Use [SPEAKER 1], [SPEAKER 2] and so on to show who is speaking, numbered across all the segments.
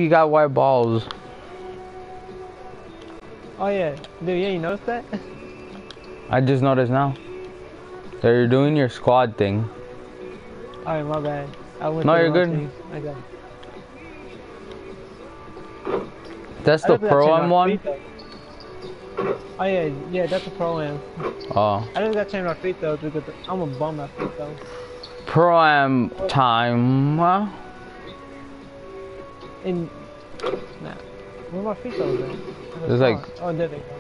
[SPEAKER 1] he got white balls.
[SPEAKER 2] Oh yeah, dude, you ain't noticed that?
[SPEAKER 1] I just noticed now that you're doing your squad thing.
[SPEAKER 2] Alright, my bad. I went
[SPEAKER 1] No,
[SPEAKER 2] to the
[SPEAKER 1] you're
[SPEAKER 2] wrong
[SPEAKER 1] good.
[SPEAKER 2] team. I got it.
[SPEAKER 1] That's the ProAM one?
[SPEAKER 2] Oh yeah, that's a ProAM.
[SPEAKER 1] Oh.
[SPEAKER 2] I just got to change my free throws because I'm a bum at free throws.
[SPEAKER 1] ProAM time.
[SPEAKER 2] And nah, where my free throws at?
[SPEAKER 1] It's like,
[SPEAKER 2] oh, there they go.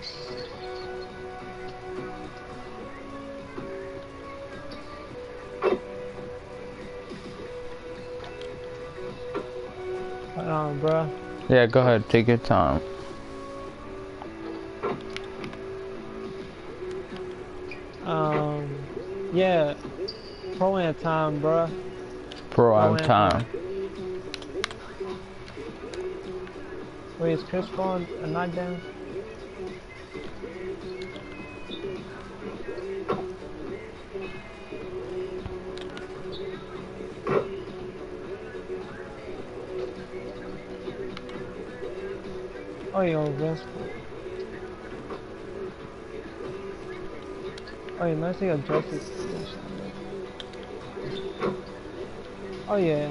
[SPEAKER 2] Hold on, bro.
[SPEAKER 1] yeah, go ahead, take your time.
[SPEAKER 2] Yeah, ProAM time, bro.
[SPEAKER 1] ProAM time.
[SPEAKER 2] Wait, is Chris Bond a knockdown? Oh, yeah, Vince. Oh, yeah, nice to get justice. Oh, yeah.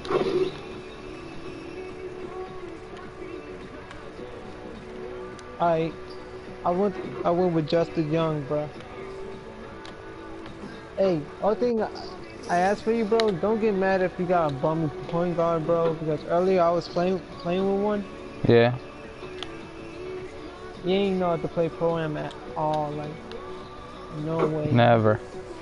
[SPEAKER 2] I went with Justin Young, bro. Hey, only thing I asked for you, bro, don't get mad if you got a bum point guard, bro, because earlier I was playing with one.
[SPEAKER 1] Yeah.
[SPEAKER 2] You ain't know how to play ProAM at all, like, no way.
[SPEAKER 1] Never.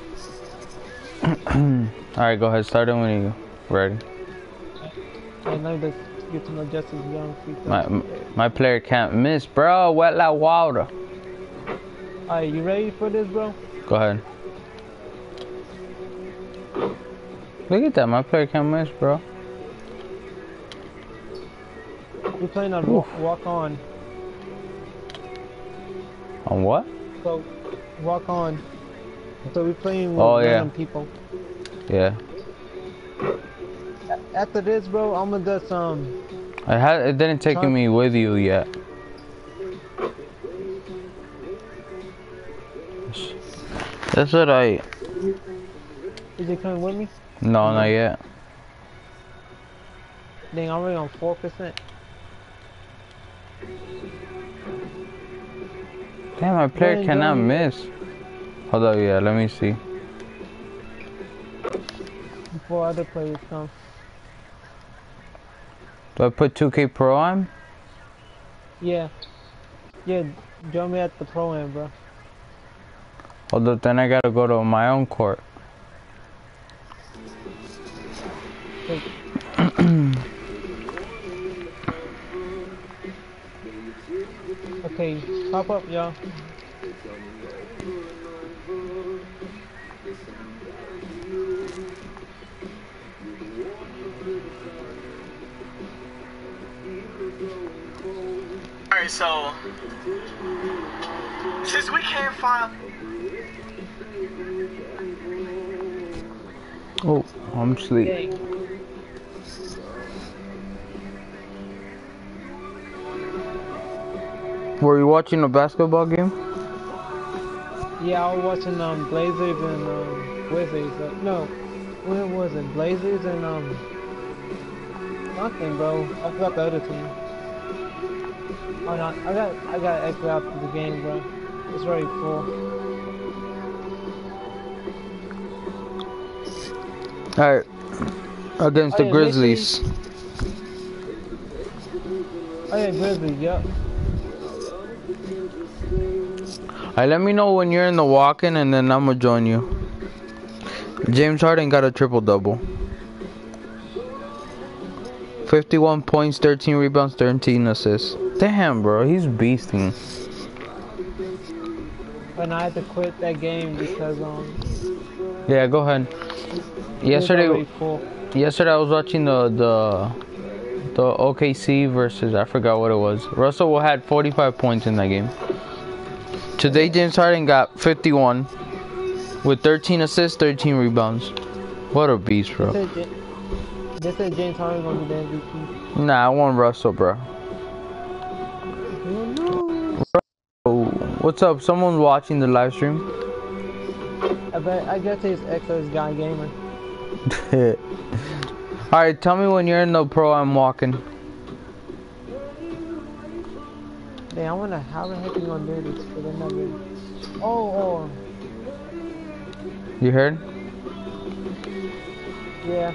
[SPEAKER 1] Alright, go ahead, start it when you're ready.
[SPEAKER 2] And let me just get to my Justice Young free throw.
[SPEAKER 1] My player can't miss, bro. Wet like water.
[SPEAKER 2] Alright, you ready for this, bro?
[SPEAKER 1] Go ahead. Look at that, my player can't miss, bro.
[SPEAKER 2] We're playing on walk on.
[SPEAKER 1] On what?
[SPEAKER 2] So, walk on. So we're playing with random people.
[SPEAKER 1] Yeah.
[SPEAKER 2] After this, bro, I'm gonna just
[SPEAKER 1] it didn't take me with you yet. That's what I.
[SPEAKER 2] Is it coming with me?
[SPEAKER 1] No, not yet.
[SPEAKER 2] Dang, I'm already on 4%.
[SPEAKER 1] Damn, my player cannot miss. Hold up, yeah, let me see.
[SPEAKER 2] Before other players come.
[SPEAKER 1] Do I put 2K ProAM?
[SPEAKER 2] Yeah. Yeah, join me at the ProAM, bro.
[SPEAKER 1] Hold up, then I gotta go to my own court.
[SPEAKER 2] Okay, pop up, y'all.
[SPEAKER 3] Alright, so since we can't find.
[SPEAKER 1] Oh, I'm asleep. Were you watching a basketball game?
[SPEAKER 2] Yeah, I was watching Blazers and Wizards. No, what was it? Blazers and nothing, bro. I forgot the other team. Oh no, I got exit out of the game, bro. It's already full.
[SPEAKER 1] Alright, against the Grizzlies.
[SPEAKER 2] Oh yeah, Grizzlies, yep.
[SPEAKER 1] Alright, let me know when you're in the walk-in and then I'm gonna join you. James Harden got a triple-double. 51 points, 13 rebounds, 13 assists. Damn, bro, he's beasting.
[SPEAKER 2] And I had to quit that game because
[SPEAKER 1] yeah, go ahead. Yesterday I was watching the OKC versus, I forgot what it was. Russell had 45 points in that game. Today James Harden got 51 with 13 assists, 13 rebounds. What a beast, bro.
[SPEAKER 2] They said James Harden gonna be the MVP.
[SPEAKER 1] Nah, I want Russell, bro.
[SPEAKER 2] Who knows?
[SPEAKER 1] Oh, what's up? Someone's watching the live stream.
[SPEAKER 2] I guess he's X's guy gamer.
[SPEAKER 1] Alright, tell me when you're in the pro I'm walking.
[SPEAKER 2] Damn, I wonder how the heck you gonna do this, but I'm not good. Oh,
[SPEAKER 1] You heard?
[SPEAKER 2] yeah.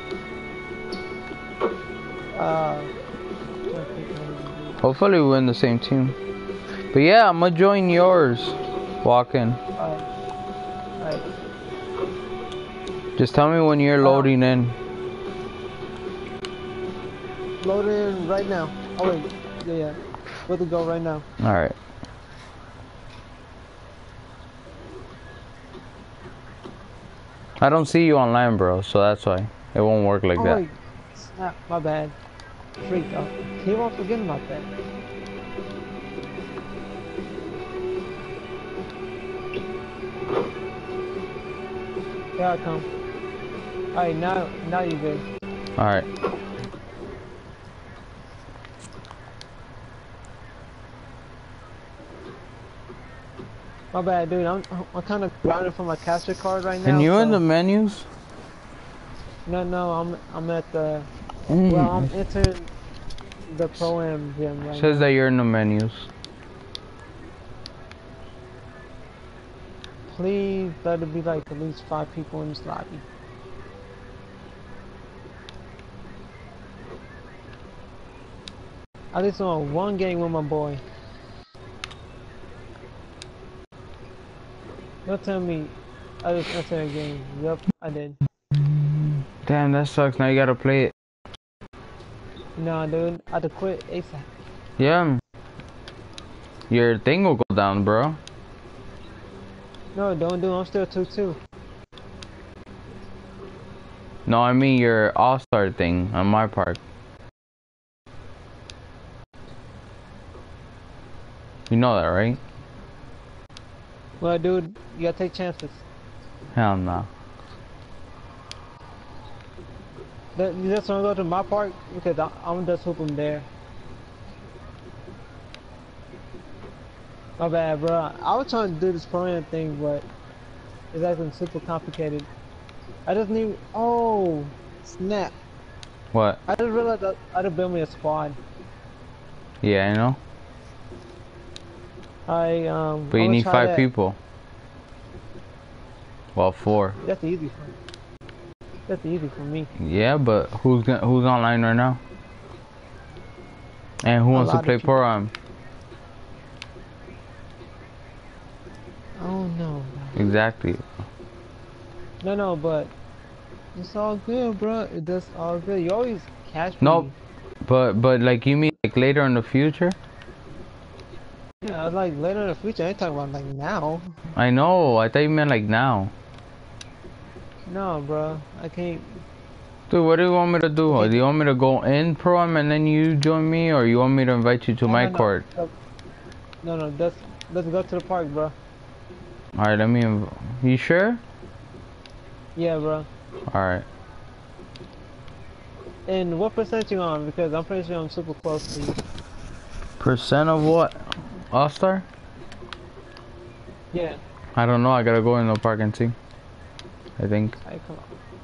[SPEAKER 1] Hopefully we're in the same team. But yeah, I'm gonna join yours. Walking.
[SPEAKER 2] Alright.
[SPEAKER 1] Just tell me when you're loading in.
[SPEAKER 2] Load in right now. Oh wait, yeah. Good to go right now.
[SPEAKER 1] Alright. I don't see you online, bro, so that's why. It won't work like that.
[SPEAKER 2] Wait. Snap, my bad. Freak out. Keep on forgetting about that. Here I come. Alright, now you good.
[SPEAKER 1] Alright.
[SPEAKER 2] My bad, dude. I'm kind of grounded for my capture card right now.
[SPEAKER 1] And you
[SPEAKER 2] so...
[SPEAKER 1] in the menus?
[SPEAKER 2] No, I'm at the. Well, I'm entering the ProAM gym right
[SPEAKER 1] Says
[SPEAKER 2] now.
[SPEAKER 1] that you're in the menus.
[SPEAKER 2] Please let it be like at least 5 people in this lobby. At least on one game with my boy. Don't tell me I just entered a game. Yep, I did.
[SPEAKER 1] Damn, that sucks. Now you gotta play it.
[SPEAKER 2] Nah, dude, I had to quit ASAP.
[SPEAKER 1] Yeah. Your thing will go down, bro.
[SPEAKER 2] No, don't do. I'm still 2-2.
[SPEAKER 1] No, I mean your all-star thing on MyPark. You know that, right?
[SPEAKER 2] Well, dude, you gotta take chances.
[SPEAKER 1] Hell no.
[SPEAKER 2] You just wanna go to my park because I'm just hooping there. My bad, bro. I was trying to do this ProAM thing, but it's acting super complicated. I just need. Oh, snap!
[SPEAKER 1] What?
[SPEAKER 2] I just realized that I had to build me a squad.
[SPEAKER 1] Yeah, I know. But you need 5 people. Well, 4.
[SPEAKER 2] That's easy for me. That's easy for me.
[SPEAKER 1] Yeah, but who's online right now? And who wants to play ProAM?
[SPEAKER 2] Oh no.
[SPEAKER 1] Exactly.
[SPEAKER 2] No, but it's all good, bro. It's all good. You always catch me.
[SPEAKER 1] Nope. But like you mean like later in the future?
[SPEAKER 2] Yeah, like later in the future. I ain't talking about like now.
[SPEAKER 1] I know. I thought you meant like now.
[SPEAKER 2] No, bro. I can't.
[SPEAKER 1] Dude, what do you want me to do?
[SPEAKER 2] Okay.
[SPEAKER 1] Do you want me to go in ProAM and then you join me, or you want me to invite you to my court?
[SPEAKER 2] No, let's go to the park, bro.
[SPEAKER 1] Alright, let me. You sure?
[SPEAKER 2] Yeah, bro.
[SPEAKER 1] Alright.
[SPEAKER 2] And what percent you on? Because I'm pretty sure I'm super close to you.
[SPEAKER 1] Percent of what? All-star?
[SPEAKER 2] Yeah.
[SPEAKER 1] I don't know. I gotta go in the park and see. I think.
[SPEAKER 2] Alright, come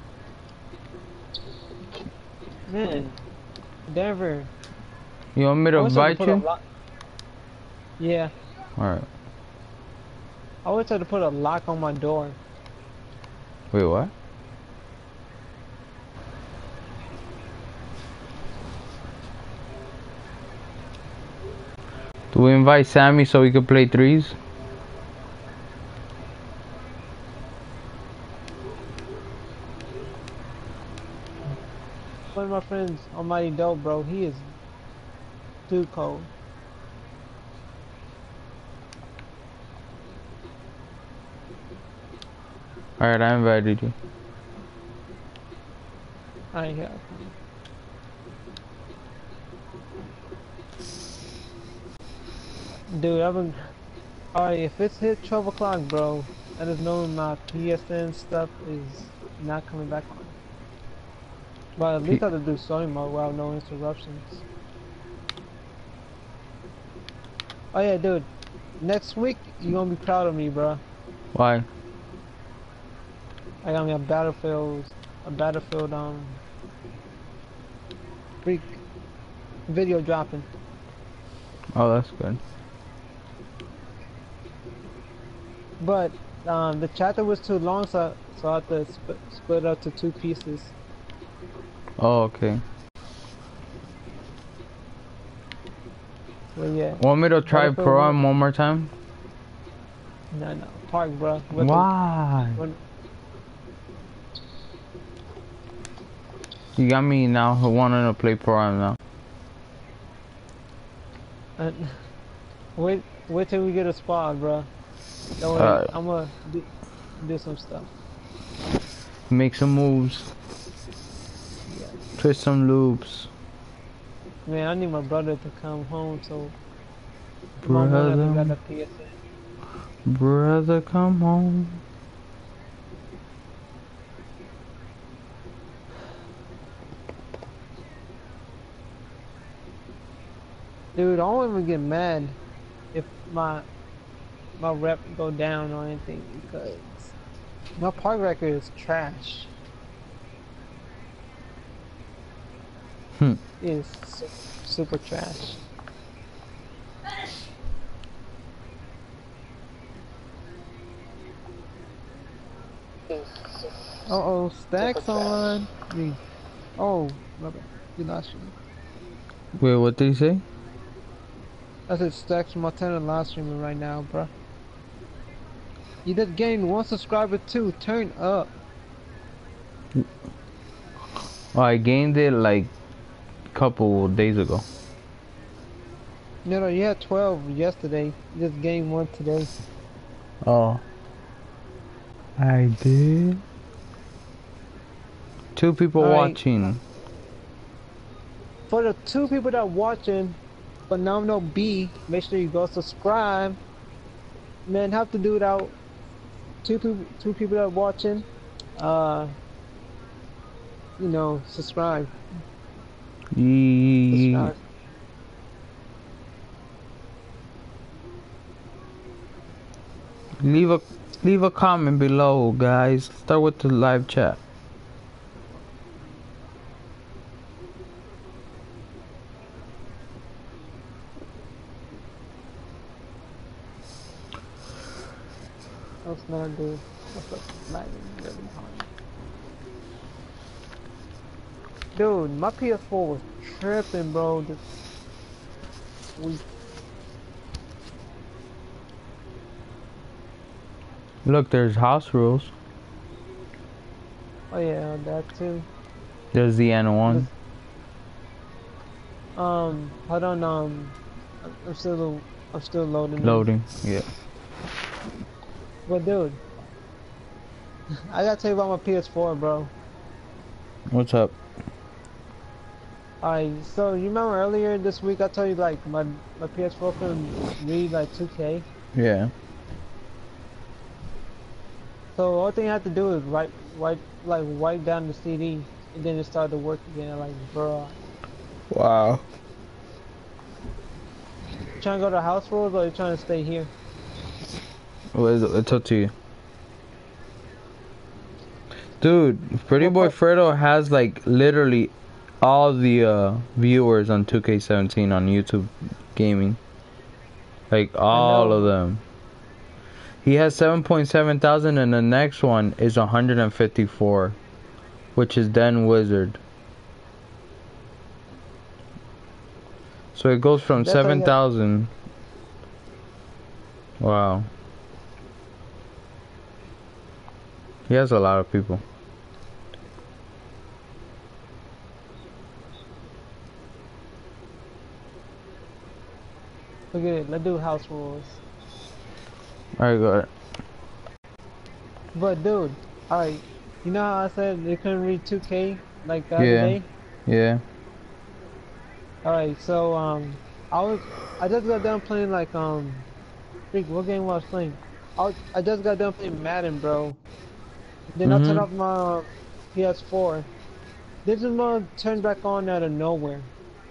[SPEAKER 2] on. Man, Denver.
[SPEAKER 1] You want me to invite you?
[SPEAKER 2] Yeah.
[SPEAKER 1] Alright.
[SPEAKER 2] I always try to put a lock on my door.
[SPEAKER 1] Wait, what? Do we invite Sammy so we could play threes?
[SPEAKER 2] One of my friends, Almighty Dope, bro, he is too cold.
[SPEAKER 1] Alright, I invited you.
[SPEAKER 2] I ain't here. Dude, I've been. Alright, if it's hit 12 o'clock, bro, I just know my PSN stuff is not coming back on. But at least I had to do story mode without no interruptions. Oh yeah, dude. Next week you gonna be proud of me, bro.
[SPEAKER 1] Why?
[SPEAKER 2] I got me a battlefield freak video dropping.
[SPEAKER 1] Oh, that's good.
[SPEAKER 2] But the chapter was too long, so I had to split it up to 2 pieces.
[SPEAKER 1] Oh, okay.
[SPEAKER 2] Well, yeah.
[SPEAKER 1] Want me to try
[SPEAKER 2] Battlefield
[SPEAKER 1] ProAM one more time?
[SPEAKER 2] No, Park, bro.
[SPEAKER 1] Why? You got me now wanting to play ProAM now.
[SPEAKER 2] Wait till we get a spot, bro. Don't worry, I'm gonna do some stuff.
[SPEAKER 1] Make some moves.
[SPEAKER 2] Yeah.
[SPEAKER 1] Twist some loops.
[SPEAKER 2] Man, I need my brother to come home so
[SPEAKER 1] Brother,
[SPEAKER 2] got a PSN.
[SPEAKER 1] brother, come home.
[SPEAKER 2] Dude, I won't even get mad if my rep go down or anything because my park record is trash. It is super trash. Uh-oh, stacks on. Oh, my bad. You lost me.
[SPEAKER 1] Wait, what did he say?
[SPEAKER 2] I said stacks from my 10 live streaming right now, bro. You did gain 1 subscriber too. Turn up.
[SPEAKER 1] Oh, I gained it like a couple days ago.
[SPEAKER 2] No, you had 12 yesterday. You just gained 1 today.
[SPEAKER 1] Oh. I did. 2 people watching.
[SPEAKER 2] For the 2 people that watching, phenomenal B, make sure you go subscribe. Man, have to do it out. 2 people that watching. You know, subscribe. Subscribe.
[SPEAKER 1] Leave a comment below, guys. Start with the live chat.
[SPEAKER 2] That's not good. What's up? Lightning really hard. Dude, my PS4 was tripping, bro. This week.
[SPEAKER 1] Look, there's house rules.
[SPEAKER 2] Oh yeah, that too.
[SPEAKER 1] There's the N1.
[SPEAKER 2] Hold on. I'm still loading.
[SPEAKER 1] Loading. Yeah.
[SPEAKER 2] But dude, I gotta tell you about my PS4, bro.
[SPEAKER 1] What's up?
[SPEAKER 2] Alright, so you remember earlier this week I told you like my PS4 couldn't read like 2K?
[SPEAKER 1] Yeah.
[SPEAKER 2] So all thing I had to do is wipe down the CD and then it started to work again. Like, bro.
[SPEAKER 1] Wow.
[SPEAKER 2] You trying to go to house rules or you trying to stay here?
[SPEAKER 1] Well, it's up to you. Dude, Pretty Boy Fredo has like literally all the viewers on 2K17 on YouTube Gaming. Like all of them. He has 7.7 thousand and the next one is 154, which is Den Wizard. So it goes from 7,000. Wow. He has a lot of people.
[SPEAKER 2] Look at it. Let's do house rules.
[SPEAKER 1] Alright, got it.
[SPEAKER 2] But dude, alright. You know how I said they couldn't read 2K like the other day?
[SPEAKER 1] Yeah.
[SPEAKER 2] Alright, so I just got done playing like freak, what game was I playing? I just got done playing Madden, bro. Then I turned off my PS4 This mug turned back on out of nowhere.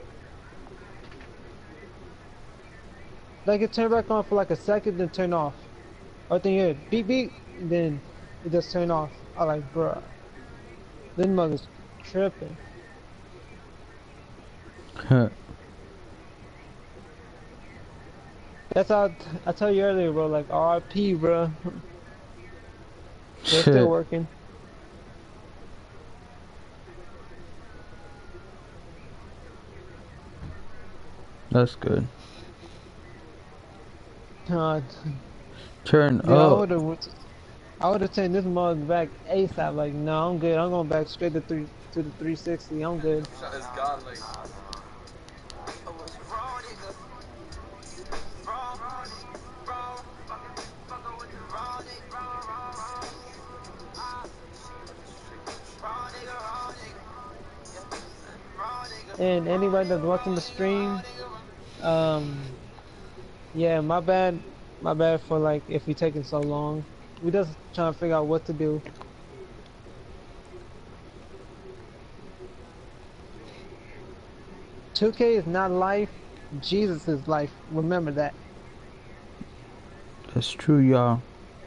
[SPEAKER 2] Like it turned back on for like a second, then turn off. I think here, beep beep, and then it just turned off. I like, bruh. This mug is tripping. That's how I told you earlier, bro. Like RIP, bro. They're still working.
[SPEAKER 1] That's good.
[SPEAKER 2] Uh,
[SPEAKER 1] Turn
[SPEAKER 2] dude,
[SPEAKER 1] up.
[SPEAKER 2] I would have turned this mug back ASAP. Like, no, I'm good. I'm going back straight to the 360. I'm good.
[SPEAKER 3] It's godly.
[SPEAKER 2] And anybody that's watching the stream, yeah, my bad for like if we taking so long. We just trying to figure out what to do. $2K is not life. Jesus is life. Remember that.
[SPEAKER 1] That's true, y'all.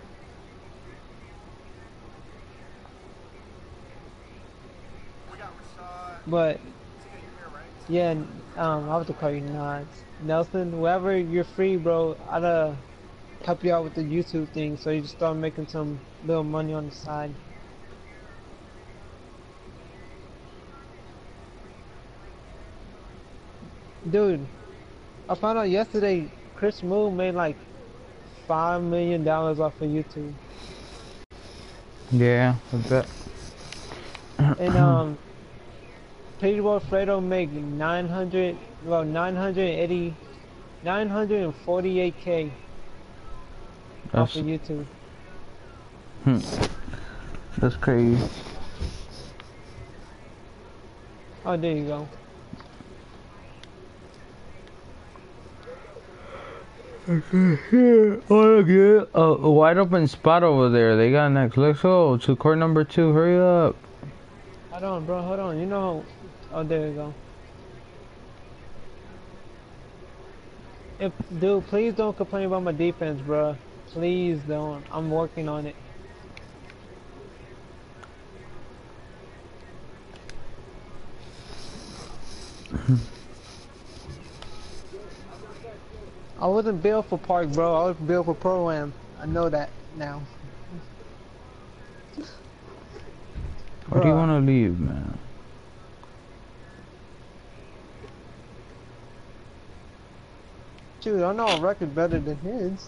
[SPEAKER 2] But yeah, I have to call you Nods. Nelson, wherever you're free, bro, I'd help you out with the YouTube thing so you just start making some little money on the side. Dude, I found out yesterday Chris Moon made like $5 million off of YouTube.
[SPEAKER 1] Yeah, I bet.
[SPEAKER 2] And Pretty Boy Fredo make 948K off
[SPEAKER 1] That's
[SPEAKER 2] of YouTube.
[SPEAKER 1] that's crazy.
[SPEAKER 2] Oh, there you go.
[SPEAKER 1] Oh, yeah. A wide open spot over there. They got next. Let's go to court number 2. Hurry up.
[SPEAKER 2] Hold on, bro. Hold on. You know. Oh, there you go. Dude, please don't complain about my defense, bro. Please don't. I'm working on it. I wasn't built for Park, bro. I was built for ProAM. I know that now.
[SPEAKER 1] Where do you want to leave, man?
[SPEAKER 2] Dude, I know a record better than his.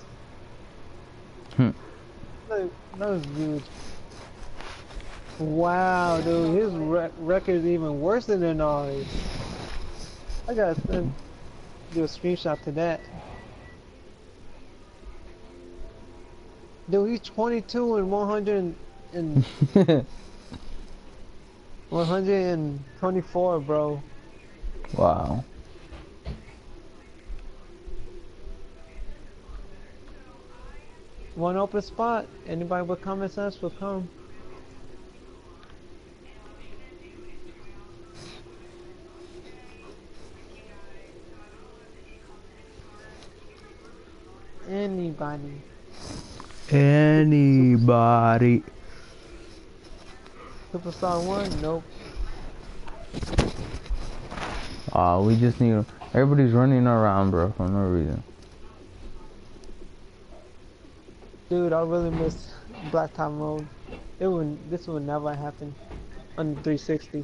[SPEAKER 2] That was good. Wow, dude, his record is even worse than ours. I gotta do a screenshot to that. Dude, he's 22 and 124, bro.
[SPEAKER 1] Wow.
[SPEAKER 2] One open spot. Anybody with common sense will come. Anybody.
[SPEAKER 1] Anybody.
[SPEAKER 2] Superstar 1? Nope.
[SPEAKER 1] We just need. Everybody's running around, bro, for no reason.
[SPEAKER 2] Dude, I really miss blacktop mode. This would never happen on the 360.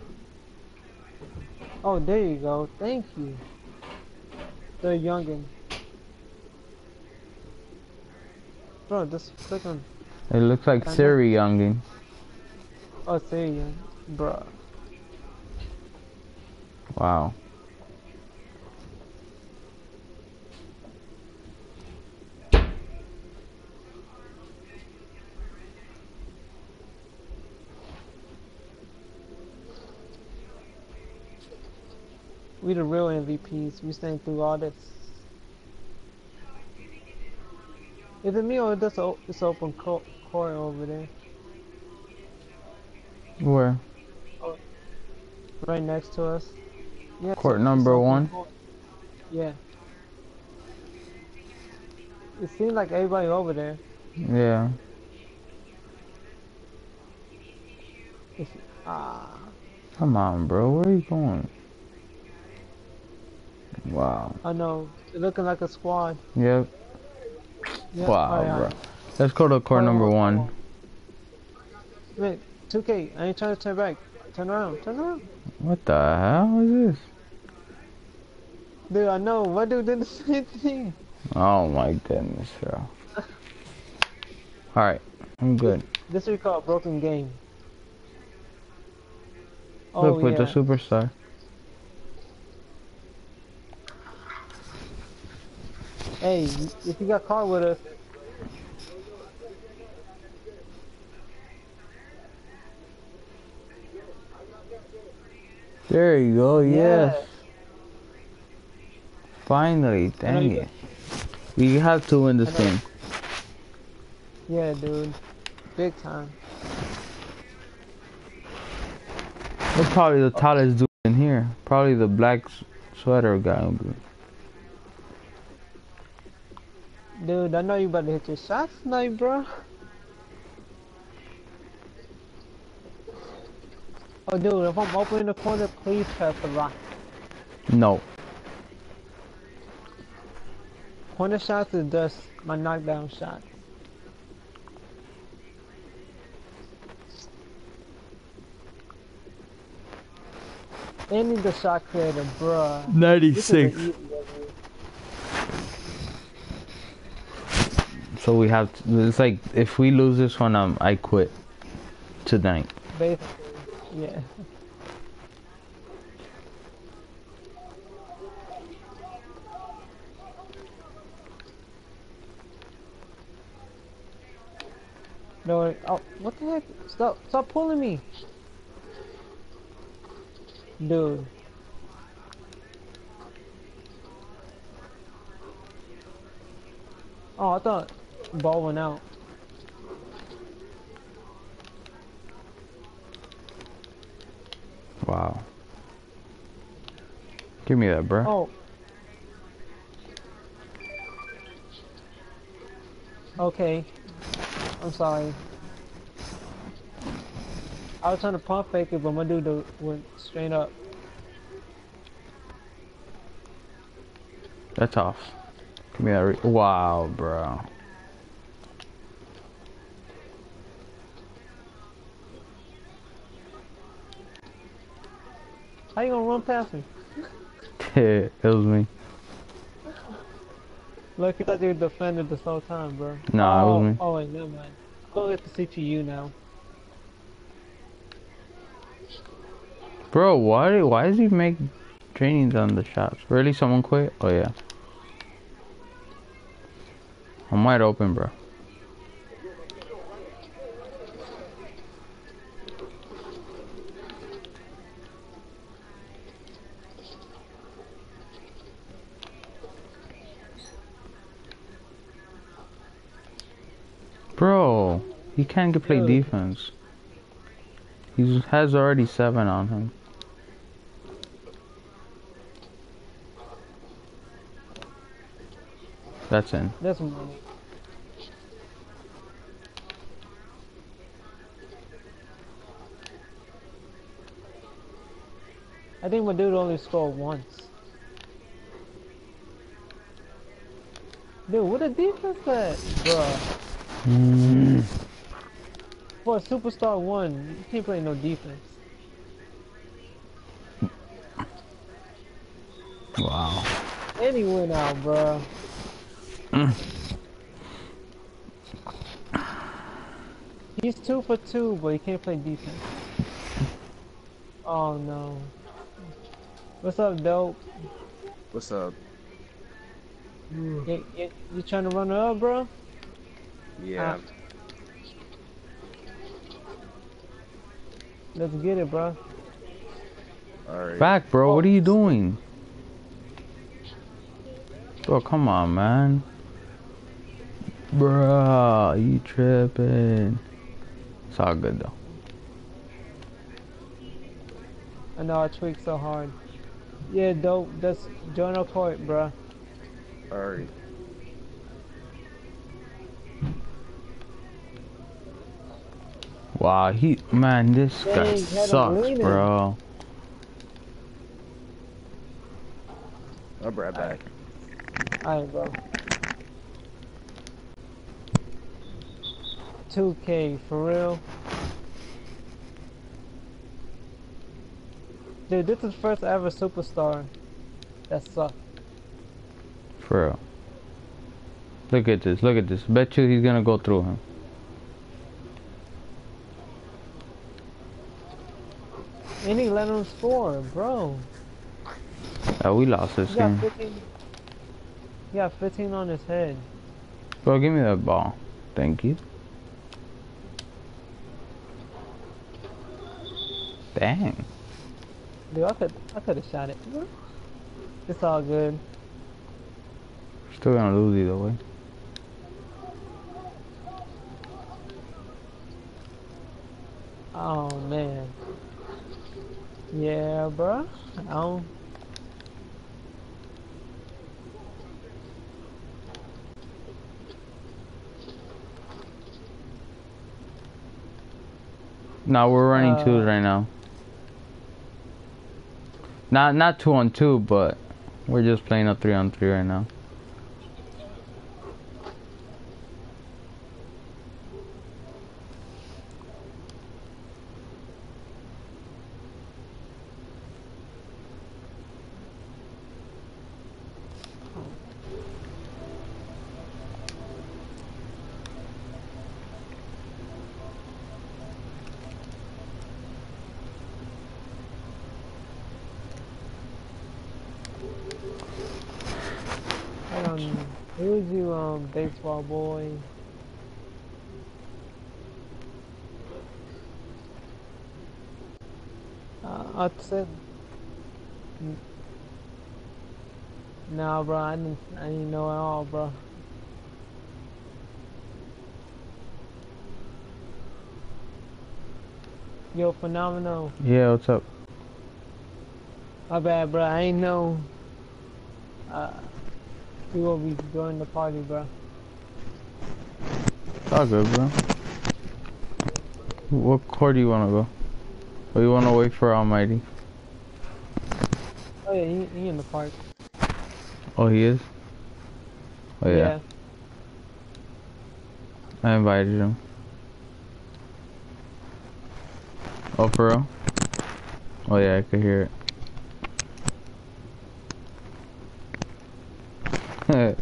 [SPEAKER 2] Oh, there you go. Thank you. The youngin. Bro, just click on.
[SPEAKER 1] It looks like Siri youngin.
[SPEAKER 2] Oh, there you, bro.
[SPEAKER 1] Wow.
[SPEAKER 2] We the real MVPs. We staying through all this. Is it me or this open court over there?
[SPEAKER 1] Where?
[SPEAKER 2] Oh, right next to us. Yeah,
[SPEAKER 1] Court
[SPEAKER 2] it's
[SPEAKER 1] number
[SPEAKER 2] open
[SPEAKER 1] 1.
[SPEAKER 2] court. Yeah. It seems like everybody over there.
[SPEAKER 1] Yeah.
[SPEAKER 2] If, ah,
[SPEAKER 1] Come on, bro. Where are you going? Wow.
[SPEAKER 2] I know. It's looking like a squad.
[SPEAKER 1] Yep.
[SPEAKER 2] Yep.
[SPEAKER 1] Wow,
[SPEAKER 2] Alright,
[SPEAKER 1] bro.
[SPEAKER 2] alright.
[SPEAKER 1] Let's go to court
[SPEAKER 2] Hold
[SPEAKER 1] number
[SPEAKER 2] on, hold
[SPEAKER 1] 1.
[SPEAKER 2] on. Wait, 2K, I ain't trying to turn back. Turn around, turn around.
[SPEAKER 1] What the hell is this?
[SPEAKER 2] Dude, I know. What dude did the same thing?
[SPEAKER 1] Oh my goodness, bro. Alright. I'm good.
[SPEAKER 2] This we call broken game. Oh
[SPEAKER 1] Look, with the
[SPEAKER 2] yeah.
[SPEAKER 1] superstar.
[SPEAKER 2] Hey, if you got caught with us,
[SPEAKER 1] There you go, yes.
[SPEAKER 2] yeah.
[SPEAKER 1] Finally,
[SPEAKER 2] I know
[SPEAKER 1] dang
[SPEAKER 2] you got.
[SPEAKER 1] it. We have to win
[SPEAKER 2] I
[SPEAKER 1] this
[SPEAKER 2] know.
[SPEAKER 1] game.
[SPEAKER 2] Yeah, dude. Big time.
[SPEAKER 1] We're probably the tallest dude in here. Probably the black sweater guy.
[SPEAKER 2] Dude, I know you about to hit your shots tonight, bro. Oh, dude, if I'm opening the corner, please pass the rock.
[SPEAKER 1] No.
[SPEAKER 2] Corner shots is just my knockdown shot. They need the shot creator, bruh. This is an
[SPEAKER 1] 96.
[SPEAKER 2] easy W.
[SPEAKER 1] So we have to, it's like, if we lose this one, I quit tonight.
[SPEAKER 2] Basically, yeah. No, oh, what the heck? Stop pulling me. Dude. Oh, I thought ball went out.
[SPEAKER 1] Wow. Give me that, bro.
[SPEAKER 2] Oh. Okay. I'm sorry. I was trying to pump fake it, but my dude went straight up.
[SPEAKER 1] That's off. Give me that. Wow, bro.
[SPEAKER 2] How you gonna run past me?
[SPEAKER 1] It was me.
[SPEAKER 2] Look, you thought you were defending this whole time, bro.
[SPEAKER 1] Nah, it was me.
[SPEAKER 2] Oh wait, never mind. Go get the CPU now.
[SPEAKER 1] Bro, why does he make trainings on the shots? Really, someone quit? Oh yeah. I'm wide open, bro. Bro, he can't play
[SPEAKER 2] Dude.
[SPEAKER 1] defense. He has already 7 on him. That's in.
[SPEAKER 2] That's money. I think my dude only scored once. Dude, what a defense at, bruh. For a superstar 1, you can't play no defense.
[SPEAKER 1] Wow.
[SPEAKER 2] And he went out, bruh. He's 2 for 2, but he can't play defense. Oh no. What's up, dope?
[SPEAKER 4] What's up?
[SPEAKER 2] You trying to run her up, bro?
[SPEAKER 4] Yeah.
[SPEAKER 2] Let's get it, bro.
[SPEAKER 4] Alright.
[SPEAKER 1] Back, bro.
[SPEAKER 2] Oh.
[SPEAKER 1] What are you doing? Bro, come on, man. Bruh, you tripping. It's all good, though.
[SPEAKER 2] I know I tweaked so hard. Yeah, dope. That's join our court, bruh.
[SPEAKER 4] Alright.
[SPEAKER 1] Wow, man, this guy
[SPEAKER 2] Dang, had him
[SPEAKER 1] sucks,
[SPEAKER 2] leaning.
[SPEAKER 1] bro.
[SPEAKER 4] I'll be right back.
[SPEAKER 2] Alright, bro. 2K, for real. Dude, this is first ever superstar. That sucked.
[SPEAKER 1] For real. Look at this, look at this. Bet you he's gonna go through him.
[SPEAKER 2] And he let him score, bro.
[SPEAKER 1] Oh, we lost this
[SPEAKER 2] He got
[SPEAKER 1] game.
[SPEAKER 2] 15. He got 15 on his head.
[SPEAKER 1] Bro, give me that ball. Thank you. Dang.
[SPEAKER 2] Dude, I could have shot it. It's all good.
[SPEAKER 1] Still gonna lose either way.
[SPEAKER 2] Oh man. Yeah, bro.
[SPEAKER 1] Nah, we're running twos right now. Not 2-on-2, but we're just playing a 3-on-3 right now.
[SPEAKER 2] Who's you, baseball boy? I said, nah, bro. I didn't know at all, bro. Yo, phenomenal.
[SPEAKER 1] Yeah, what's up?
[SPEAKER 2] My bad, bro. I ain't know. You will be joining the party, bro.
[SPEAKER 1] It's all good, bro. What court do you wanna go? Or you wanna wait for Almighty?
[SPEAKER 2] Oh yeah, he in the park.
[SPEAKER 1] Oh, he is? Oh, yeah.
[SPEAKER 2] Yeah.
[SPEAKER 1] I invited him. Oh, for real? Oh, yeah, I could hear it.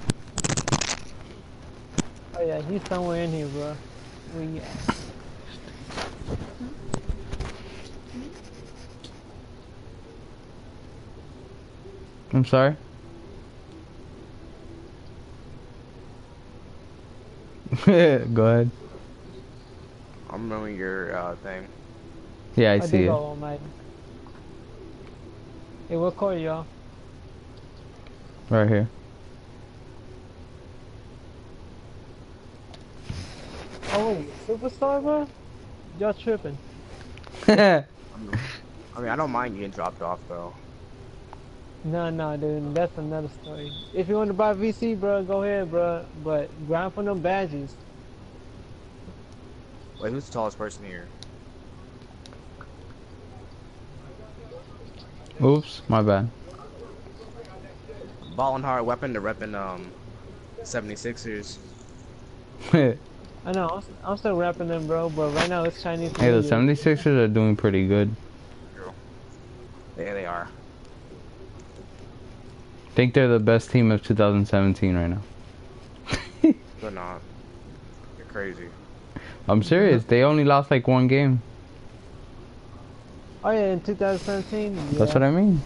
[SPEAKER 2] Oh yeah, he's somewhere in here, bro. Where you at?
[SPEAKER 1] I'm sorry? Go ahead.
[SPEAKER 4] I'm remembering your thing.
[SPEAKER 1] Yeah, I
[SPEAKER 2] I
[SPEAKER 1] see
[SPEAKER 2] did
[SPEAKER 1] it.
[SPEAKER 2] go Almighty. Hey, what court, y'all?
[SPEAKER 1] Right here.
[SPEAKER 2] Oh wait, superstar, bro? Y'all tripping?
[SPEAKER 4] I mean, I don't mind getting dropped off though.
[SPEAKER 2] No, dude, that's another story. If you want to buy VC, bro, go ahead, bro. But grind for them badges.
[SPEAKER 4] Wait, who's the tallest person here?
[SPEAKER 1] Oops, my bad.
[SPEAKER 4] Ballin' hard weapon to reppin' 76ers.
[SPEAKER 1] Hey,
[SPEAKER 2] I know, I'm still rapping them, bro. But right now it's Chinese New
[SPEAKER 1] the
[SPEAKER 2] Year.
[SPEAKER 1] 76ers are doing pretty good.
[SPEAKER 4] Yeah, they are.
[SPEAKER 1] I think they're the best team of 2017 right now.
[SPEAKER 4] They're not. You're crazy.
[SPEAKER 1] I'm serious. They only lost like one game.
[SPEAKER 2] Oh yeah, in 2017. Yeah.
[SPEAKER 1] That's what I mean.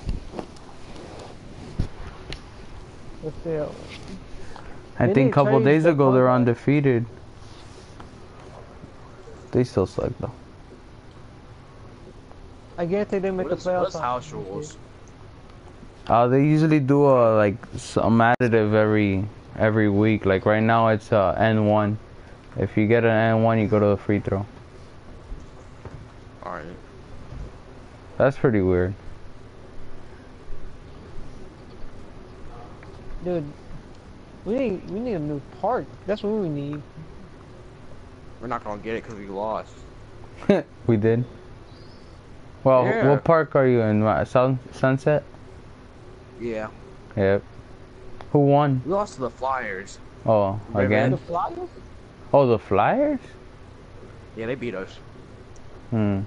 [SPEAKER 2] But still,
[SPEAKER 1] I
[SPEAKER 2] They
[SPEAKER 1] think a
[SPEAKER 2] need
[SPEAKER 1] couple
[SPEAKER 2] trades
[SPEAKER 1] days
[SPEAKER 2] to
[SPEAKER 1] ago they're
[SPEAKER 2] fund that.
[SPEAKER 1] undefeated. They still suck though.
[SPEAKER 2] I guarantee they make the
[SPEAKER 4] What's
[SPEAKER 2] playoffs.
[SPEAKER 4] house rules?
[SPEAKER 1] They usually do like some additive every week. Like right now it's N1. If you get an N1, you go to the free throw.
[SPEAKER 4] Alright.
[SPEAKER 1] That's pretty weird.
[SPEAKER 2] Dude, we need a new park. That's what we need.
[SPEAKER 4] We're not gonna get it because we lost.
[SPEAKER 1] We did. Well,
[SPEAKER 4] Yeah.
[SPEAKER 1] what park are you in? Sunset?
[SPEAKER 4] Yeah.
[SPEAKER 1] Yep. Who won?
[SPEAKER 4] We lost to the Flyers.
[SPEAKER 1] Oh,
[SPEAKER 4] Red
[SPEAKER 1] again?
[SPEAKER 2] The Flyers?
[SPEAKER 1] Oh, the Flyers?
[SPEAKER 4] Yeah, they beat us.
[SPEAKER 1] Hmm.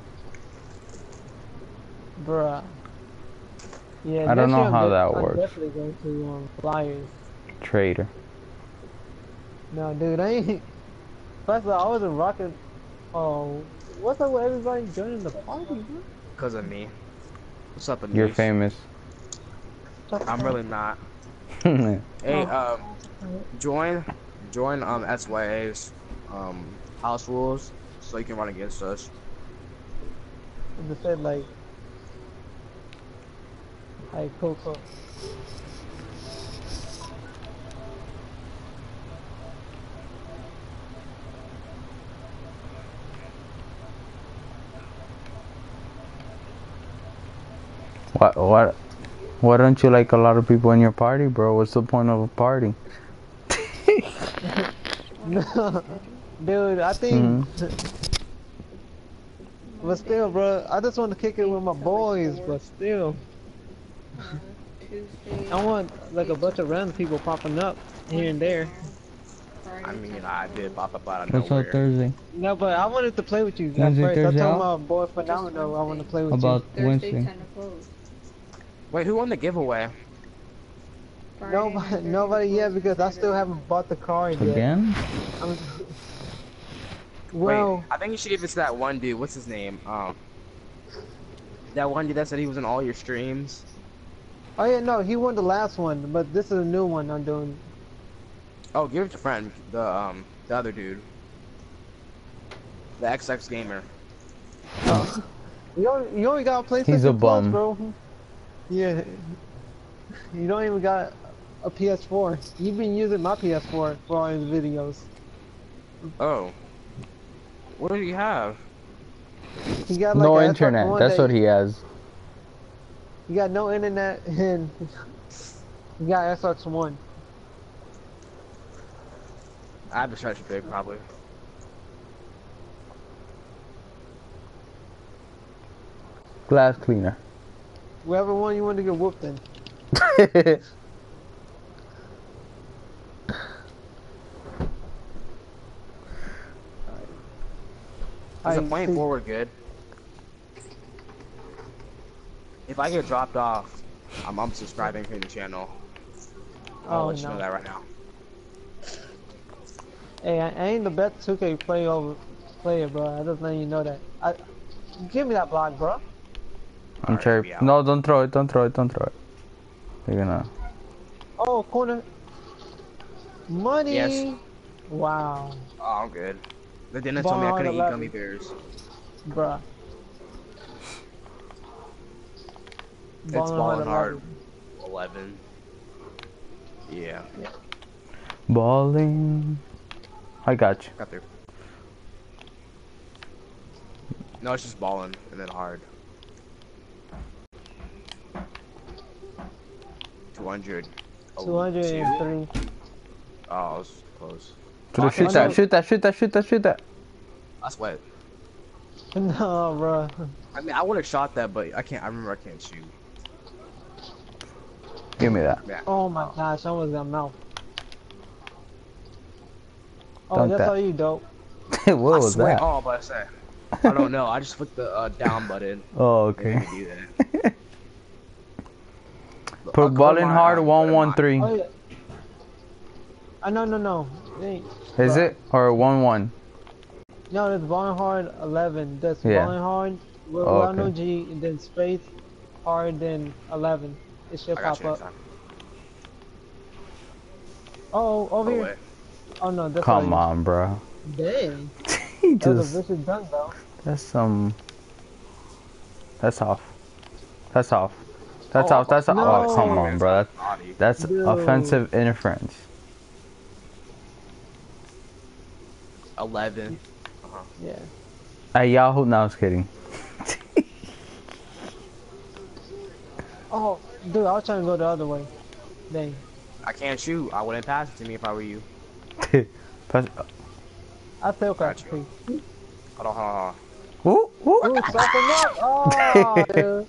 [SPEAKER 2] Bruh. Yeah,
[SPEAKER 1] I don't
[SPEAKER 2] next
[SPEAKER 1] know
[SPEAKER 2] year
[SPEAKER 1] how that
[SPEAKER 2] I'm
[SPEAKER 1] works.
[SPEAKER 2] definitely going to Flyers.
[SPEAKER 1] Traitor.
[SPEAKER 2] No, dude, I ain't. First of all, I wasn't rocking. Oh, what's up with everybody joining the party, bro?
[SPEAKER 4] Because of me. What's up, Anise?
[SPEAKER 1] You're famous.
[SPEAKER 4] I'm really not.
[SPEAKER 1] Yeah.
[SPEAKER 4] Hey,
[SPEAKER 2] Oh.
[SPEAKER 4] join SYA's house rules so you can run against us.
[SPEAKER 2] I just said like, cool.
[SPEAKER 1] Why don't you like a lot of people in your party, bro? What's the point of a party?
[SPEAKER 2] Dude, I think. But still, bro, I just want to kick it with my boys. But still, I want like a bunch of random people popping up here and there.
[SPEAKER 4] I mean, I did pop up out of
[SPEAKER 1] What's
[SPEAKER 4] nowhere.
[SPEAKER 1] up Thursday?
[SPEAKER 2] No, but I wanted to play with you at
[SPEAKER 1] Wednesday,
[SPEAKER 2] first. I
[SPEAKER 1] Thursday
[SPEAKER 2] told
[SPEAKER 1] out?
[SPEAKER 2] my boy Phenomenal I want to play with
[SPEAKER 1] About
[SPEAKER 2] you.
[SPEAKER 1] Wednesday.
[SPEAKER 4] Wait, who won the giveaway?
[SPEAKER 2] Nobody yet because I still haven't bought the card yet.
[SPEAKER 1] Again?
[SPEAKER 2] Well,
[SPEAKER 4] Wait, I think you should give it to that one dude. What's his name? That one dude that said he was in all your streams.
[SPEAKER 2] oh yeah, no, he won the last one, but this is a new one I'm doing.
[SPEAKER 4] Oh, give it to friend, the other dude, the XX gamer.
[SPEAKER 2] You only got a PlayStation
[SPEAKER 1] He's a
[SPEAKER 2] Plus,
[SPEAKER 1] bum.
[SPEAKER 2] bro. Yeah. You don't even got a PS4. You've been using my PS4 for all his videos.
[SPEAKER 4] Oh, what do you have?
[SPEAKER 2] He got like
[SPEAKER 1] No
[SPEAKER 2] a
[SPEAKER 1] internet.
[SPEAKER 2] Xbox One
[SPEAKER 1] That's
[SPEAKER 2] that-
[SPEAKER 1] what he has.
[SPEAKER 2] He got no internet and he got Xbox One.
[SPEAKER 4] I have a stretch big probably.
[SPEAKER 1] Glass cleaner.
[SPEAKER 2] Whoever won, you want to get whooped in.
[SPEAKER 4] Is the
[SPEAKER 2] I
[SPEAKER 4] point
[SPEAKER 2] see-
[SPEAKER 4] forward good? If I get dropped off, I'm unsubscribing from the channel. I'll
[SPEAKER 2] Oh
[SPEAKER 4] let you know
[SPEAKER 2] no.
[SPEAKER 4] that right now.
[SPEAKER 2] Hey, I ain't the best 2K player, bro. I just letting you know that. Give me that block, bro.
[SPEAKER 1] I'm
[SPEAKER 4] Alright,
[SPEAKER 1] sure.
[SPEAKER 4] be out.
[SPEAKER 1] No, don't throw it. Don't throw it. Don't throw it. You're gonna.
[SPEAKER 2] Oh, corner. Money.
[SPEAKER 4] Yes.
[SPEAKER 2] Wow,
[SPEAKER 4] Oh, I'm good. They didn't tell me I couldn't eat
[SPEAKER 2] 11.
[SPEAKER 4] gummy bears.
[SPEAKER 2] bruh.
[SPEAKER 4] It's
[SPEAKER 2] Ballin'
[SPEAKER 4] balling hard.
[SPEAKER 2] 11.
[SPEAKER 4] 11. Yeah.
[SPEAKER 1] Balling. I got you.
[SPEAKER 4] Got there. No, it's just balling and then hard. 200.
[SPEAKER 2] 203.
[SPEAKER 4] Oh, I was close.
[SPEAKER 1] Shoot that. Shoot that. Shoot that. Shoot that. Shoot that.
[SPEAKER 4] I sweat.
[SPEAKER 2] No, bro.
[SPEAKER 4] I mean, I would have shot that, but I can't. I remember I can't shoot.
[SPEAKER 1] Give me that.
[SPEAKER 4] Yeah.
[SPEAKER 2] Oh my gosh, I almost got mouth. Oh,
[SPEAKER 1] Dunk
[SPEAKER 2] that's
[SPEAKER 1] that.
[SPEAKER 2] all you, dope.
[SPEAKER 1] What
[SPEAKER 4] I
[SPEAKER 1] was
[SPEAKER 4] swear.
[SPEAKER 1] that?
[SPEAKER 4] Oh, but I say. I don't know. I just flicked the down button.
[SPEAKER 1] Oh,
[SPEAKER 4] It made
[SPEAKER 1] okay.
[SPEAKER 4] me do that. Look,
[SPEAKER 1] Put
[SPEAKER 4] I'll
[SPEAKER 1] balling
[SPEAKER 4] my,
[SPEAKER 1] hard
[SPEAKER 4] put
[SPEAKER 1] 113.
[SPEAKER 2] Oh yeah. No. Hey,
[SPEAKER 1] Is
[SPEAKER 2] bro.
[SPEAKER 1] it or 11?
[SPEAKER 2] No, that's Ballin' Hard 11. That's
[SPEAKER 1] Yeah.
[SPEAKER 2] Ballin' Hard,
[SPEAKER 1] Oh,
[SPEAKER 2] without no
[SPEAKER 1] okay.
[SPEAKER 2] G, and then space, hard, then 11. It should
[SPEAKER 4] I got
[SPEAKER 2] pop
[SPEAKER 4] you next
[SPEAKER 2] up.
[SPEAKER 4] time.
[SPEAKER 2] Oh, over
[SPEAKER 4] Oh,
[SPEAKER 2] here.
[SPEAKER 4] wait.
[SPEAKER 2] Oh no, that's all
[SPEAKER 1] Come
[SPEAKER 2] you.
[SPEAKER 1] on, bro.
[SPEAKER 2] Dang.
[SPEAKER 1] He
[SPEAKER 2] That was a
[SPEAKER 1] just.
[SPEAKER 2] vicious dunk, though.
[SPEAKER 1] That's some. That's off. That's off. That's
[SPEAKER 4] Oh,
[SPEAKER 1] off. That's off.
[SPEAKER 2] no.
[SPEAKER 1] Oh, come on, bro.
[SPEAKER 4] Naughty.
[SPEAKER 1] That's
[SPEAKER 2] Dude.
[SPEAKER 1] offensive interference.
[SPEAKER 4] 11.
[SPEAKER 2] Yeah.
[SPEAKER 1] At Yahoo, no, I was kidding.
[SPEAKER 2] Oh, dude, I was trying to go the other way. Dang.
[SPEAKER 4] I can't shoot. I wouldn't pass it to me if I were you.
[SPEAKER 1] Pass-
[SPEAKER 2] I still got
[SPEAKER 4] Got
[SPEAKER 2] the
[SPEAKER 4] you.
[SPEAKER 2] piece.
[SPEAKER 4] Hold on, hold on.
[SPEAKER 1] Ooh, ooh.
[SPEAKER 2] Ooh, soften up. Oh, dude.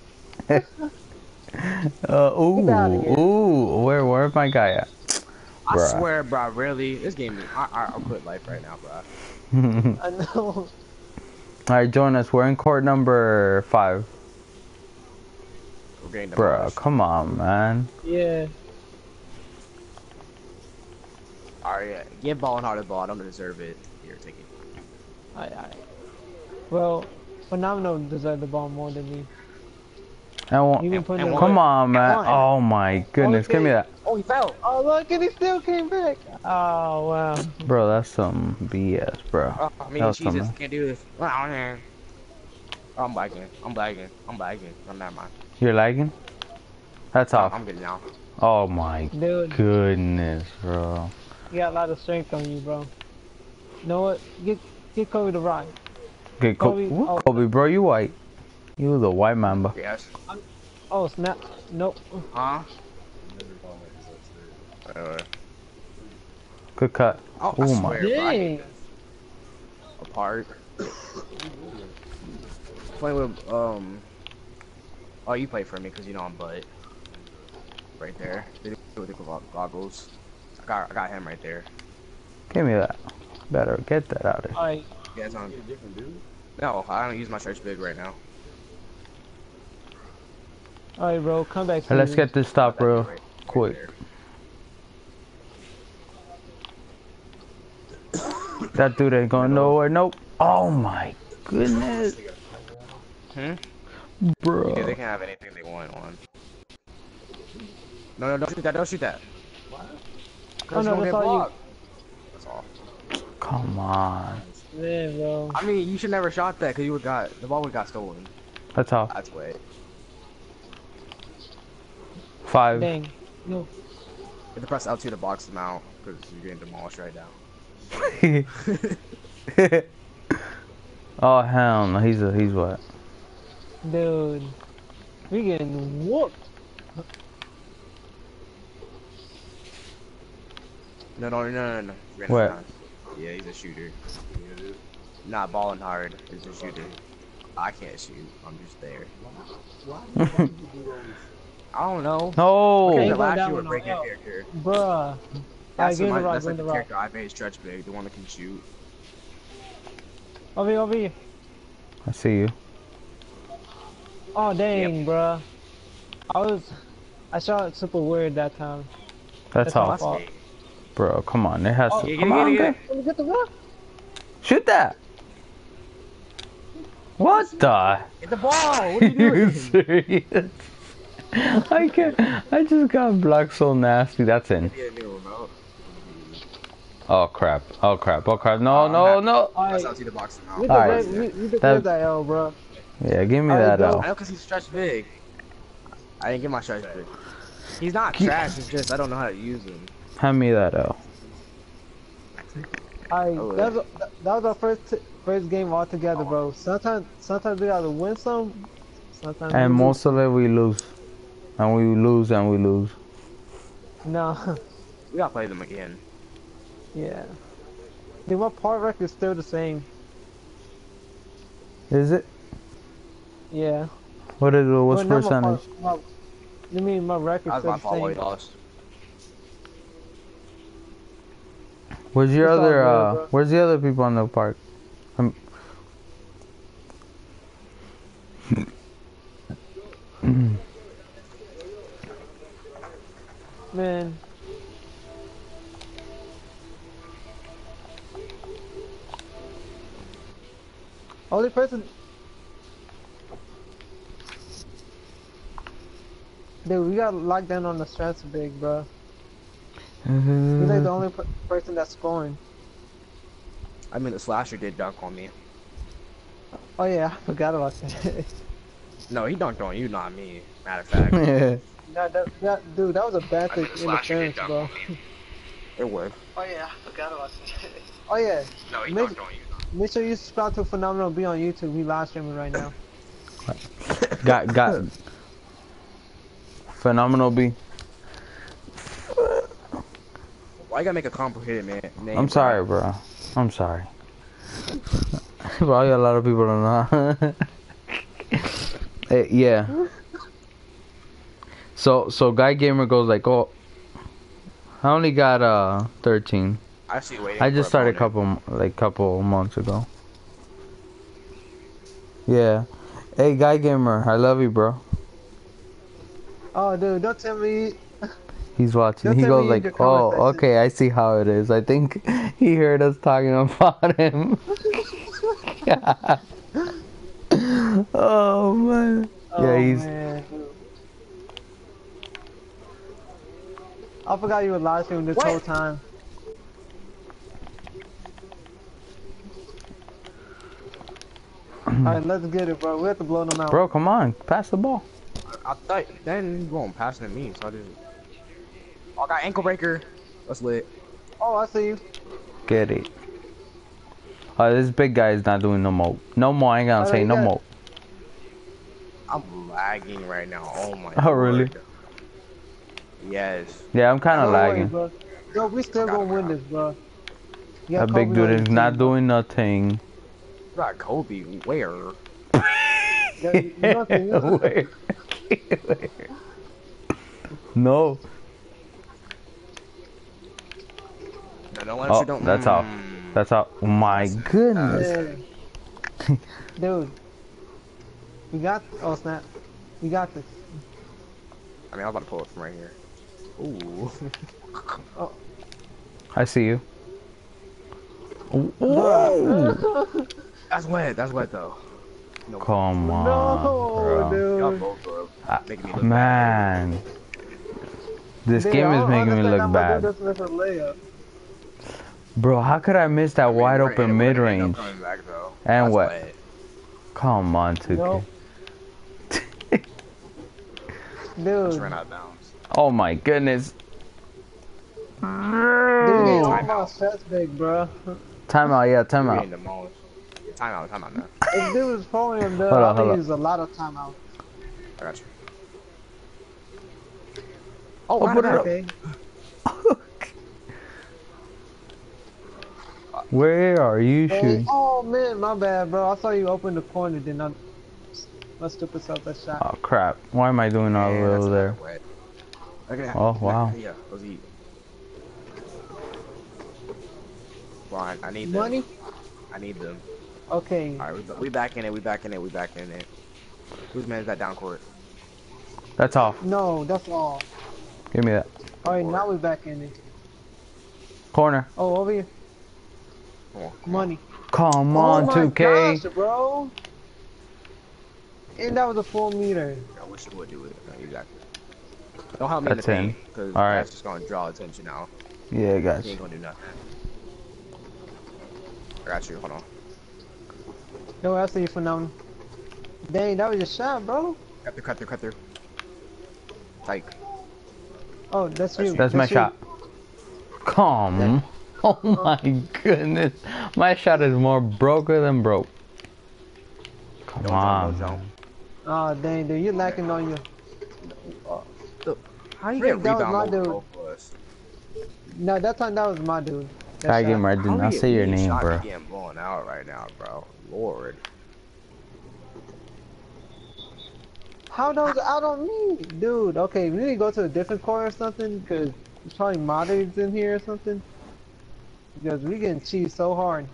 [SPEAKER 2] Get out of here.
[SPEAKER 1] Ooh. Where's my guy at?
[SPEAKER 4] I
[SPEAKER 1] Bruh.
[SPEAKER 4] swear, bro. Really, this game. I'll quit life right now, bro.
[SPEAKER 2] I know.
[SPEAKER 1] Alright, join us. We're in court number 5.
[SPEAKER 4] We're getting
[SPEAKER 1] Bruh,
[SPEAKER 4] demolished.
[SPEAKER 1] come on, man.
[SPEAKER 2] Yeah.
[SPEAKER 4] Alright, yeah. Give ball and hard ball. I don't deserve it. Here, take it.
[SPEAKER 2] Alright. Well, Phenomenal deserved the ball more than me.
[SPEAKER 1] I won't.
[SPEAKER 2] He been putting
[SPEAKER 4] and
[SPEAKER 2] in
[SPEAKER 4] one.
[SPEAKER 1] Come
[SPEAKER 2] work.
[SPEAKER 1] on, man.
[SPEAKER 4] One.
[SPEAKER 1] Oh my goodness. Give me that.
[SPEAKER 4] Oh, he fell.
[SPEAKER 2] Oh, look, and he still came back. Oh, wow.
[SPEAKER 1] Bro, that's some BS, bro.
[SPEAKER 4] Oh, I
[SPEAKER 1] That
[SPEAKER 4] mean,
[SPEAKER 1] was
[SPEAKER 4] Jesus,
[SPEAKER 1] some-
[SPEAKER 4] can't do this. Oh, man. I'm lagging. I'm lagging. I'm lagging. Oh, never mind.
[SPEAKER 1] You're lagging? That's off.
[SPEAKER 4] I'm good now.
[SPEAKER 1] Oh my
[SPEAKER 2] Dude,
[SPEAKER 1] goodness, bro.
[SPEAKER 2] you got a lot of strength on you, bro. You know what? Get Kobe to ride.
[SPEAKER 1] Okay,
[SPEAKER 2] Kobe,
[SPEAKER 1] Kobe,
[SPEAKER 2] oh.
[SPEAKER 1] Kobe, bro, you white. You the white mamba.
[SPEAKER 4] Yes.
[SPEAKER 2] Oh, snap. Nope.
[SPEAKER 4] Huh?
[SPEAKER 1] Good cut.
[SPEAKER 4] Oh,
[SPEAKER 1] Oh
[SPEAKER 4] I
[SPEAKER 1] my.
[SPEAKER 4] swear, bro. I hate
[SPEAKER 2] Dang.
[SPEAKER 4] this. Apart. Playing with, Oh, you play for me because you know I'm butt. Right there. With the goggles. I got him right there.
[SPEAKER 1] Give me that. Better get that out of here.
[SPEAKER 2] Alright.
[SPEAKER 4] You guys on? No, I don't use my search big right now.
[SPEAKER 2] Alright, bro. Come back to
[SPEAKER 1] Hey, let's
[SPEAKER 2] you.
[SPEAKER 1] get this stop real
[SPEAKER 4] Right
[SPEAKER 1] quick.
[SPEAKER 4] there.
[SPEAKER 1] That dude ain't going nowhere. Nope. Oh my goodness,
[SPEAKER 4] Hmm?
[SPEAKER 1] bro.
[SPEAKER 4] Yeah, they can have anything they want on. No, don't shoot that. Don't shoot that.
[SPEAKER 2] Oh, no, that's all you.
[SPEAKER 4] That's all.
[SPEAKER 1] Come on.
[SPEAKER 2] Man, bro.
[SPEAKER 4] I mean, you should never shot that because you would got the ball would got stolen.
[SPEAKER 1] That's off.
[SPEAKER 4] That's way.
[SPEAKER 1] 5.
[SPEAKER 2] Dang. No.
[SPEAKER 4] You have to press L2 to box them out because you're getting demolished right now.
[SPEAKER 1] Oh hell no. He's what?
[SPEAKER 2] Dude. We getting whooped.
[SPEAKER 4] No. You're
[SPEAKER 1] What?
[SPEAKER 4] not. Yeah, he's a shooter. Not balling hard. He's a shooter. I can't shoot. I'm just there. I don't know.
[SPEAKER 1] No.
[SPEAKER 2] Okay.
[SPEAKER 4] The
[SPEAKER 2] go
[SPEAKER 4] last
[SPEAKER 2] down
[SPEAKER 4] you were
[SPEAKER 2] with
[SPEAKER 4] breaking
[SPEAKER 2] no L.
[SPEAKER 4] character.
[SPEAKER 2] Bruh.
[SPEAKER 4] That's,
[SPEAKER 2] Alright,
[SPEAKER 4] my,
[SPEAKER 2] rock,
[SPEAKER 4] that's like
[SPEAKER 2] give
[SPEAKER 4] the
[SPEAKER 2] me the rock.
[SPEAKER 4] character I made stretch big, the one that can shoot.
[SPEAKER 2] Over here.
[SPEAKER 1] I see you.
[SPEAKER 2] Oh, dang, bruh. I shot it super weird that time.
[SPEAKER 1] That's
[SPEAKER 2] my
[SPEAKER 1] off,
[SPEAKER 2] fault.
[SPEAKER 1] bro. Come on. It has
[SPEAKER 2] Oh,
[SPEAKER 1] to.
[SPEAKER 4] Get
[SPEAKER 1] Come
[SPEAKER 4] it,
[SPEAKER 1] on,
[SPEAKER 4] get it,
[SPEAKER 1] guy.
[SPEAKER 2] Let me get the rock.
[SPEAKER 1] Shoot that. What the?
[SPEAKER 4] Get the ball! What are you
[SPEAKER 1] You
[SPEAKER 4] doing?
[SPEAKER 1] serious? I can't. I just got blocked so nasty. That's in.
[SPEAKER 4] Get a new remote.
[SPEAKER 1] Oh crap. Oh crap. Oh crap. No, no, no.
[SPEAKER 4] That's
[SPEAKER 2] Alright,
[SPEAKER 4] how to box them out.
[SPEAKER 2] we
[SPEAKER 1] Alright.
[SPEAKER 2] declared that L, bro.
[SPEAKER 1] Yeah, give me
[SPEAKER 2] Alright,
[SPEAKER 1] that
[SPEAKER 2] go.
[SPEAKER 1] L.
[SPEAKER 4] I know because he's stretched big. I didn't get my stretch big. He's not trash, it's just I don't know how to use him.
[SPEAKER 1] Hand me that L.
[SPEAKER 2] Alright, that was our first game all together, bro. Sometimes we gotta win some. Sometimes
[SPEAKER 1] And
[SPEAKER 2] we
[SPEAKER 1] most of it we lose. And we lose and we lose.
[SPEAKER 2] No.
[SPEAKER 4] We gotta play them again.
[SPEAKER 2] Yeah. Dude, my part record is still the same.
[SPEAKER 1] Is it?
[SPEAKER 2] Yeah.
[SPEAKER 1] What is it? What's
[SPEAKER 2] Well, not
[SPEAKER 1] percentage?
[SPEAKER 2] I mean, my record's
[SPEAKER 4] That was
[SPEAKER 2] still
[SPEAKER 4] my
[SPEAKER 2] the
[SPEAKER 4] fault why we
[SPEAKER 2] same.
[SPEAKER 4] lost.
[SPEAKER 1] Where's your
[SPEAKER 2] It's all
[SPEAKER 1] other
[SPEAKER 2] good, bro.
[SPEAKER 1] where's the other people on the park?
[SPEAKER 2] Man. Only person. Dude, we got locked down on the strats big, bro. He's like the only person that's scoring.
[SPEAKER 4] I mean, the slasher did dunk on me.
[SPEAKER 2] Oh yeah, I forgot about that.
[SPEAKER 4] No, he dunked on you, not me. Matter of fact.
[SPEAKER 2] Dude, that was a bad
[SPEAKER 4] I mean, the slasher did
[SPEAKER 2] interference,
[SPEAKER 4] dunk
[SPEAKER 2] bro.
[SPEAKER 4] on me. It would.
[SPEAKER 3] Oh yeah, I forgot about that.
[SPEAKER 2] Oh yeah,
[SPEAKER 4] No, he
[SPEAKER 2] Make-
[SPEAKER 4] dunked on you.
[SPEAKER 2] make sure you subscribe to Phenomenal Be on YouTube. We live streaming right now.
[SPEAKER 1] got Phenomenal B.
[SPEAKER 4] Why you gotta make a complicated name?
[SPEAKER 1] I'm sorry, bro. I'm sorry. Probably a lot of people don't know. Yeah. So Guy Gamer goes like, oh, I only got 13.
[SPEAKER 4] I see. Waiting.
[SPEAKER 1] I just started
[SPEAKER 4] a
[SPEAKER 1] couple months ago. Yeah. Hey, Guy Gamer, I love you, bro.
[SPEAKER 2] Oh, dude, don't tell me.
[SPEAKER 1] He's watching.
[SPEAKER 2] Don't
[SPEAKER 1] He
[SPEAKER 2] tell
[SPEAKER 1] goes
[SPEAKER 2] me
[SPEAKER 1] like,
[SPEAKER 2] your
[SPEAKER 1] oh,
[SPEAKER 2] comment section.
[SPEAKER 1] okay, I see how it is. I think he heard us talking about him. Oh man.
[SPEAKER 2] Oh,
[SPEAKER 1] Yeah, he's.
[SPEAKER 2] man. I forgot you were live streaming this
[SPEAKER 4] What?
[SPEAKER 2] whole time. Alright, let's get it, bro. We have to blow them out.
[SPEAKER 1] Bro, come on, pass the ball.
[SPEAKER 4] I thought then you going passing at me, so I just. Oh, I got ankle breaker. That's lit.
[SPEAKER 2] Oh, I see you.
[SPEAKER 1] Get it. This big guy is not doing no more. No more. I ain't gonna say no more.
[SPEAKER 4] I'm lagging right now. Oh my.
[SPEAKER 1] Oh really?
[SPEAKER 4] Lord. Yes.
[SPEAKER 1] Yeah, I'm kind of
[SPEAKER 2] Don't worry,
[SPEAKER 1] lagging.
[SPEAKER 2] bro. Yo, we still gonna win this, bro. You got
[SPEAKER 1] That big
[SPEAKER 2] Kobe
[SPEAKER 1] dude
[SPEAKER 2] on
[SPEAKER 1] is
[SPEAKER 2] your
[SPEAKER 1] not
[SPEAKER 2] team, bro.
[SPEAKER 1] doing nothing.
[SPEAKER 4] You got Kobe. Where?
[SPEAKER 2] Nothing.
[SPEAKER 1] Where? No.
[SPEAKER 4] No,
[SPEAKER 1] Oh, that's off. That's off. Oh my goodness.
[SPEAKER 2] Yeah. Dude. We got. Oh, snap. We got this.
[SPEAKER 4] I mean, I was about to pull it from right here. Ooh.
[SPEAKER 2] Oh.
[SPEAKER 1] I see you. Ooh.
[SPEAKER 4] That's wet. That's wet though. No.
[SPEAKER 1] Come on,
[SPEAKER 2] No,
[SPEAKER 1] bro.
[SPEAKER 4] Y'all
[SPEAKER 2] dude.
[SPEAKER 4] both, bro. Making me look
[SPEAKER 1] Man. This
[SPEAKER 2] Dude,
[SPEAKER 1] game
[SPEAKER 2] I
[SPEAKER 1] is
[SPEAKER 2] don't
[SPEAKER 1] making me
[SPEAKER 2] understand
[SPEAKER 1] look
[SPEAKER 2] how my
[SPEAKER 1] bad.
[SPEAKER 2] dude doesn't miss a layup.
[SPEAKER 1] Bro, how could I miss that wide
[SPEAKER 4] We're
[SPEAKER 1] open
[SPEAKER 4] gonna
[SPEAKER 1] mid
[SPEAKER 4] end up
[SPEAKER 1] range?
[SPEAKER 4] coming back, though.
[SPEAKER 1] And
[SPEAKER 4] That's
[SPEAKER 1] what?
[SPEAKER 4] wet.
[SPEAKER 1] Come on, 2K.
[SPEAKER 2] Nope.
[SPEAKER 4] Just
[SPEAKER 2] Dude.
[SPEAKER 4] ran out of bounds.
[SPEAKER 1] Oh my goodness.
[SPEAKER 2] Dude, you
[SPEAKER 4] Timeout.
[SPEAKER 2] almost that's big, bro.
[SPEAKER 1] Timeout, yeah,
[SPEAKER 4] You're
[SPEAKER 1] timeout.
[SPEAKER 4] getting demolished. Timeout now.
[SPEAKER 2] If dude was following him, dude,
[SPEAKER 1] Hold
[SPEAKER 2] I'm
[SPEAKER 1] up,
[SPEAKER 2] gonna
[SPEAKER 1] hold
[SPEAKER 2] use a lot of timeout.
[SPEAKER 4] I got you.
[SPEAKER 1] Oh, put it up.
[SPEAKER 2] Okay.
[SPEAKER 1] Where are you shooting?
[SPEAKER 2] Oh man, my bad, bro. I saw you open the corner, then I must have put out that shot.
[SPEAKER 1] Oh crap. Why am I doing all the way over there?
[SPEAKER 4] Wet. Look at that.
[SPEAKER 1] Oh, wow.
[SPEAKER 4] Yeah, let's eat. Well, I need them.
[SPEAKER 2] Money?
[SPEAKER 4] I need them.
[SPEAKER 2] Okay.
[SPEAKER 4] Alright, we back in it. We back in it. Whose man is that down court?
[SPEAKER 1] That's off.
[SPEAKER 2] No, that's all.
[SPEAKER 1] Give me that.
[SPEAKER 2] Alright, now we back in it.
[SPEAKER 1] Corner.
[SPEAKER 2] Oh, over here.
[SPEAKER 4] Come on.
[SPEAKER 2] Money.
[SPEAKER 1] Come on,
[SPEAKER 2] oh my
[SPEAKER 1] 2K.
[SPEAKER 2] gosh, bro. And that was a 4 meter.
[SPEAKER 4] I wish you would do it. Exactly. Don't help me in the
[SPEAKER 1] That's in.
[SPEAKER 4] paint, because
[SPEAKER 1] Alright.
[SPEAKER 4] that's just gonna draw attention now.
[SPEAKER 1] Yeah,
[SPEAKER 4] He
[SPEAKER 1] guys.
[SPEAKER 4] ain't gonna do nothing. I got you. Hold on.
[SPEAKER 2] No, I see you phenomenal. Dang, that was your shot, bro.
[SPEAKER 4] Cut through. Like,
[SPEAKER 2] Oh, that's you.
[SPEAKER 1] That's my
[SPEAKER 2] you.
[SPEAKER 1] shot. Come. Oh my goodness. My shot is more broker than broke. Come on.
[SPEAKER 4] don't.
[SPEAKER 2] Oh, dang, dude, you're lacking on your.
[SPEAKER 4] How you
[SPEAKER 2] Frick,
[SPEAKER 4] get
[SPEAKER 2] that was
[SPEAKER 4] rebound
[SPEAKER 2] my
[SPEAKER 4] over
[SPEAKER 2] dude.
[SPEAKER 4] both of us?
[SPEAKER 2] No, that time that was my dude. That
[SPEAKER 1] I
[SPEAKER 2] shot.
[SPEAKER 1] game I did
[SPEAKER 4] How
[SPEAKER 1] not
[SPEAKER 4] we
[SPEAKER 1] say your
[SPEAKER 4] getting
[SPEAKER 1] name,
[SPEAKER 4] shots
[SPEAKER 1] bro.
[SPEAKER 4] Getting blown out right now, bro. Lord.
[SPEAKER 2] How those out on me? Dude, okay, we need to go to a different core or something, because there's probably modders in here or something. Because we getting cheesed so hard.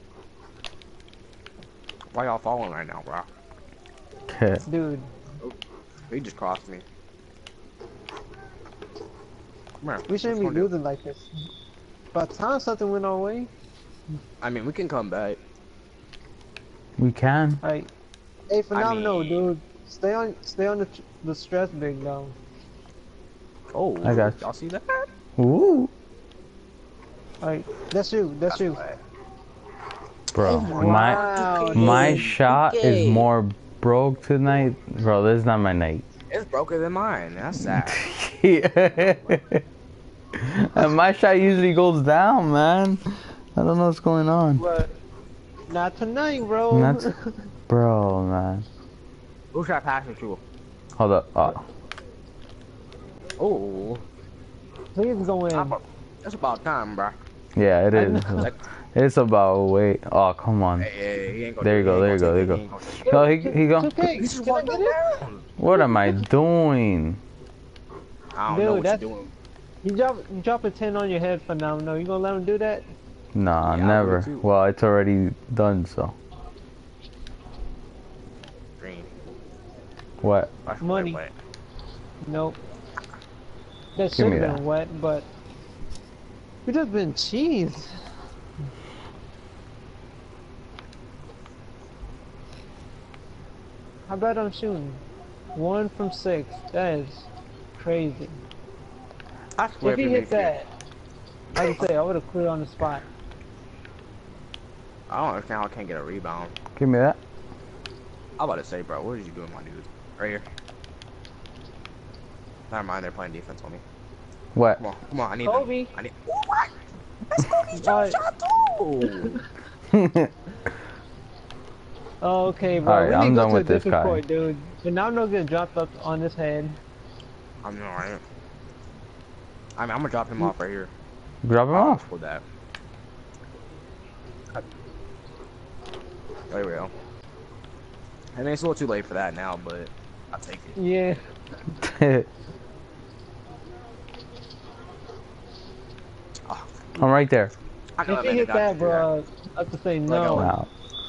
[SPEAKER 4] Why y'all falling right now, bro?
[SPEAKER 1] Okay.
[SPEAKER 2] Dude,
[SPEAKER 4] He just crossed me. Come here.
[SPEAKER 2] we shouldn't be
[SPEAKER 4] Let's go do-
[SPEAKER 2] losing like this. By the time something went our way,
[SPEAKER 4] I mean, we can come back.
[SPEAKER 1] We can.
[SPEAKER 2] like, hey, phenomenal,
[SPEAKER 4] mean-
[SPEAKER 2] dude. Stay on the stress big though.
[SPEAKER 4] Oh,
[SPEAKER 1] I got you.
[SPEAKER 4] y'all see that?
[SPEAKER 1] Ooh.
[SPEAKER 2] Like, that's you. That's you.
[SPEAKER 4] Right.
[SPEAKER 1] Bro,
[SPEAKER 2] Wow,
[SPEAKER 1] my
[SPEAKER 2] dude.
[SPEAKER 1] shot is more broke tonight. Bro, this is not my night.
[SPEAKER 4] It's broker than mine. That's sad.
[SPEAKER 1] Yeah. And my shot usually goes down, man. I don't know what's going on.
[SPEAKER 2] But not tonight, bro.
[SPEAKER 1] Not t- Bro, man.
[SPEAKER 4] Who should I pass it to?
[SPEAKER 1] Hold up. Oh.
[SPEAKER 4] Oh,
[SPEAKER 2] Please go in.
[SPEAKER 4] that's about time, bro.
[SPEAKER 1] Yeah, it
[SPEAKER 2] I
[SPEAKER 1] is.
[SPEAKER 2] know.
[SPEAKER 1] It's about wait. Oh, come on.
[SPEAKER 4] Hey, he ain't gonna
[SPEAKER 1] There you
[SPEAKER 4] do it.
[SPEAKER 1] go. There you go. There you go. No, he go.
[SPEAKER 2] 2K,
[SPEAKER 4] He just
[SPEAKER 2] can I
[SPEAKER 4] walked
[SPEAKER 2] get it?
[SPEAKER 4] down.
[SPEAKER 1] What am I doing?
[SPEAKER 4] I don't know
[SPEAKER 2] Dude,
[SPEAKER 4] what
[SPEAKER 2] that's
[SPEAKER 4] you're doing.
[SPEAKER 2] you drop a 10 on your head for now. No, you gonna let him do that?
[SPEAKER 1] Nah,
[SPEAKER 4] Yeah, I would
[SPEAKER 1] never.
[SPEAKER 4] too.
[SPEAKER 1] Well, it's already done. So
[SPEAKER 4] Green.
[SPEAKER 1] what?
[SPEAKER 4] That's
[SPEAKER 2] Money.
[SPEAKER 4] wet.
[SPEAKER 2] Nope. That
[SPEAKER 1] Give
[SPEAKER 2] should
[SPEAKER 1] me
[SPEAKER 2] have
[SPEAKER 1] that.
[SPEAKER 2] been wet, but we just been cheese. How bad I'm shooting? 1 from 6. That is crazy.
[SPEAKER 4] I swear
[SPEAKER 2] If he
[SPEAKER 4] you
[SPEAKER 2] hit
[SPEAKER 4] make
[SPEAKER 2] that, I would say I would have cleared on the spot.
[SPEAKER 4] I don't understand how I can't get a rebound.
[SPEAKER 1] Give me that.
[SPEAKER 4] I'm about to say, bro, what are you doing, my dude? Right here. Never mind, they're playing defense on me.
[SPEAKER 1] What?
[SPEAKER 4] Come on, I need
[SPEAKER 2] Kobe.
[SPEAKER 4] them. I need. Oh, what? That's Kobe's jump shot too.
[SPEAKER 2] Okay, bro.
[SPEAKER 1] Alright,
[SPEAKER 2] We need
[SPEAKER 1] I'm
[SPEAKER 2] to go
[SPEAKER 1] done
[SPEAKER 2] to a
[SPEAKER 1] with this
[SPEAKER 2] different
[SPEAKER 1] guy.
[SPEAKER 2] court, dude. But now I'm not getting dropped up on this head.
[SPEAKER 4] I'm alright. I'm gonna drop him off right here.
[SPEAKER 1] Drop him off.
[SPEAKER 4] Hold that. There we go. I mean, it's a little too late for that now, but I'll take it.
[SPEAKER 2] Yeah.
[SPEAKER 4] Oh,
[SPEAKER 1] I'm right there.
[SPEAKER 4] I know
[SPEAKER 2] If
[SPEAKER 4] I
[SPEAKER 2] he
[SPEAKER 4] meant
[SPEAKER 2] hit
[SPEAKER 4] not
[SPEAKER 2] that,
[SPEAKER 4] to do
[SPEAKER 2] bro, I have to say no.
[SPEAKER 1] Wow.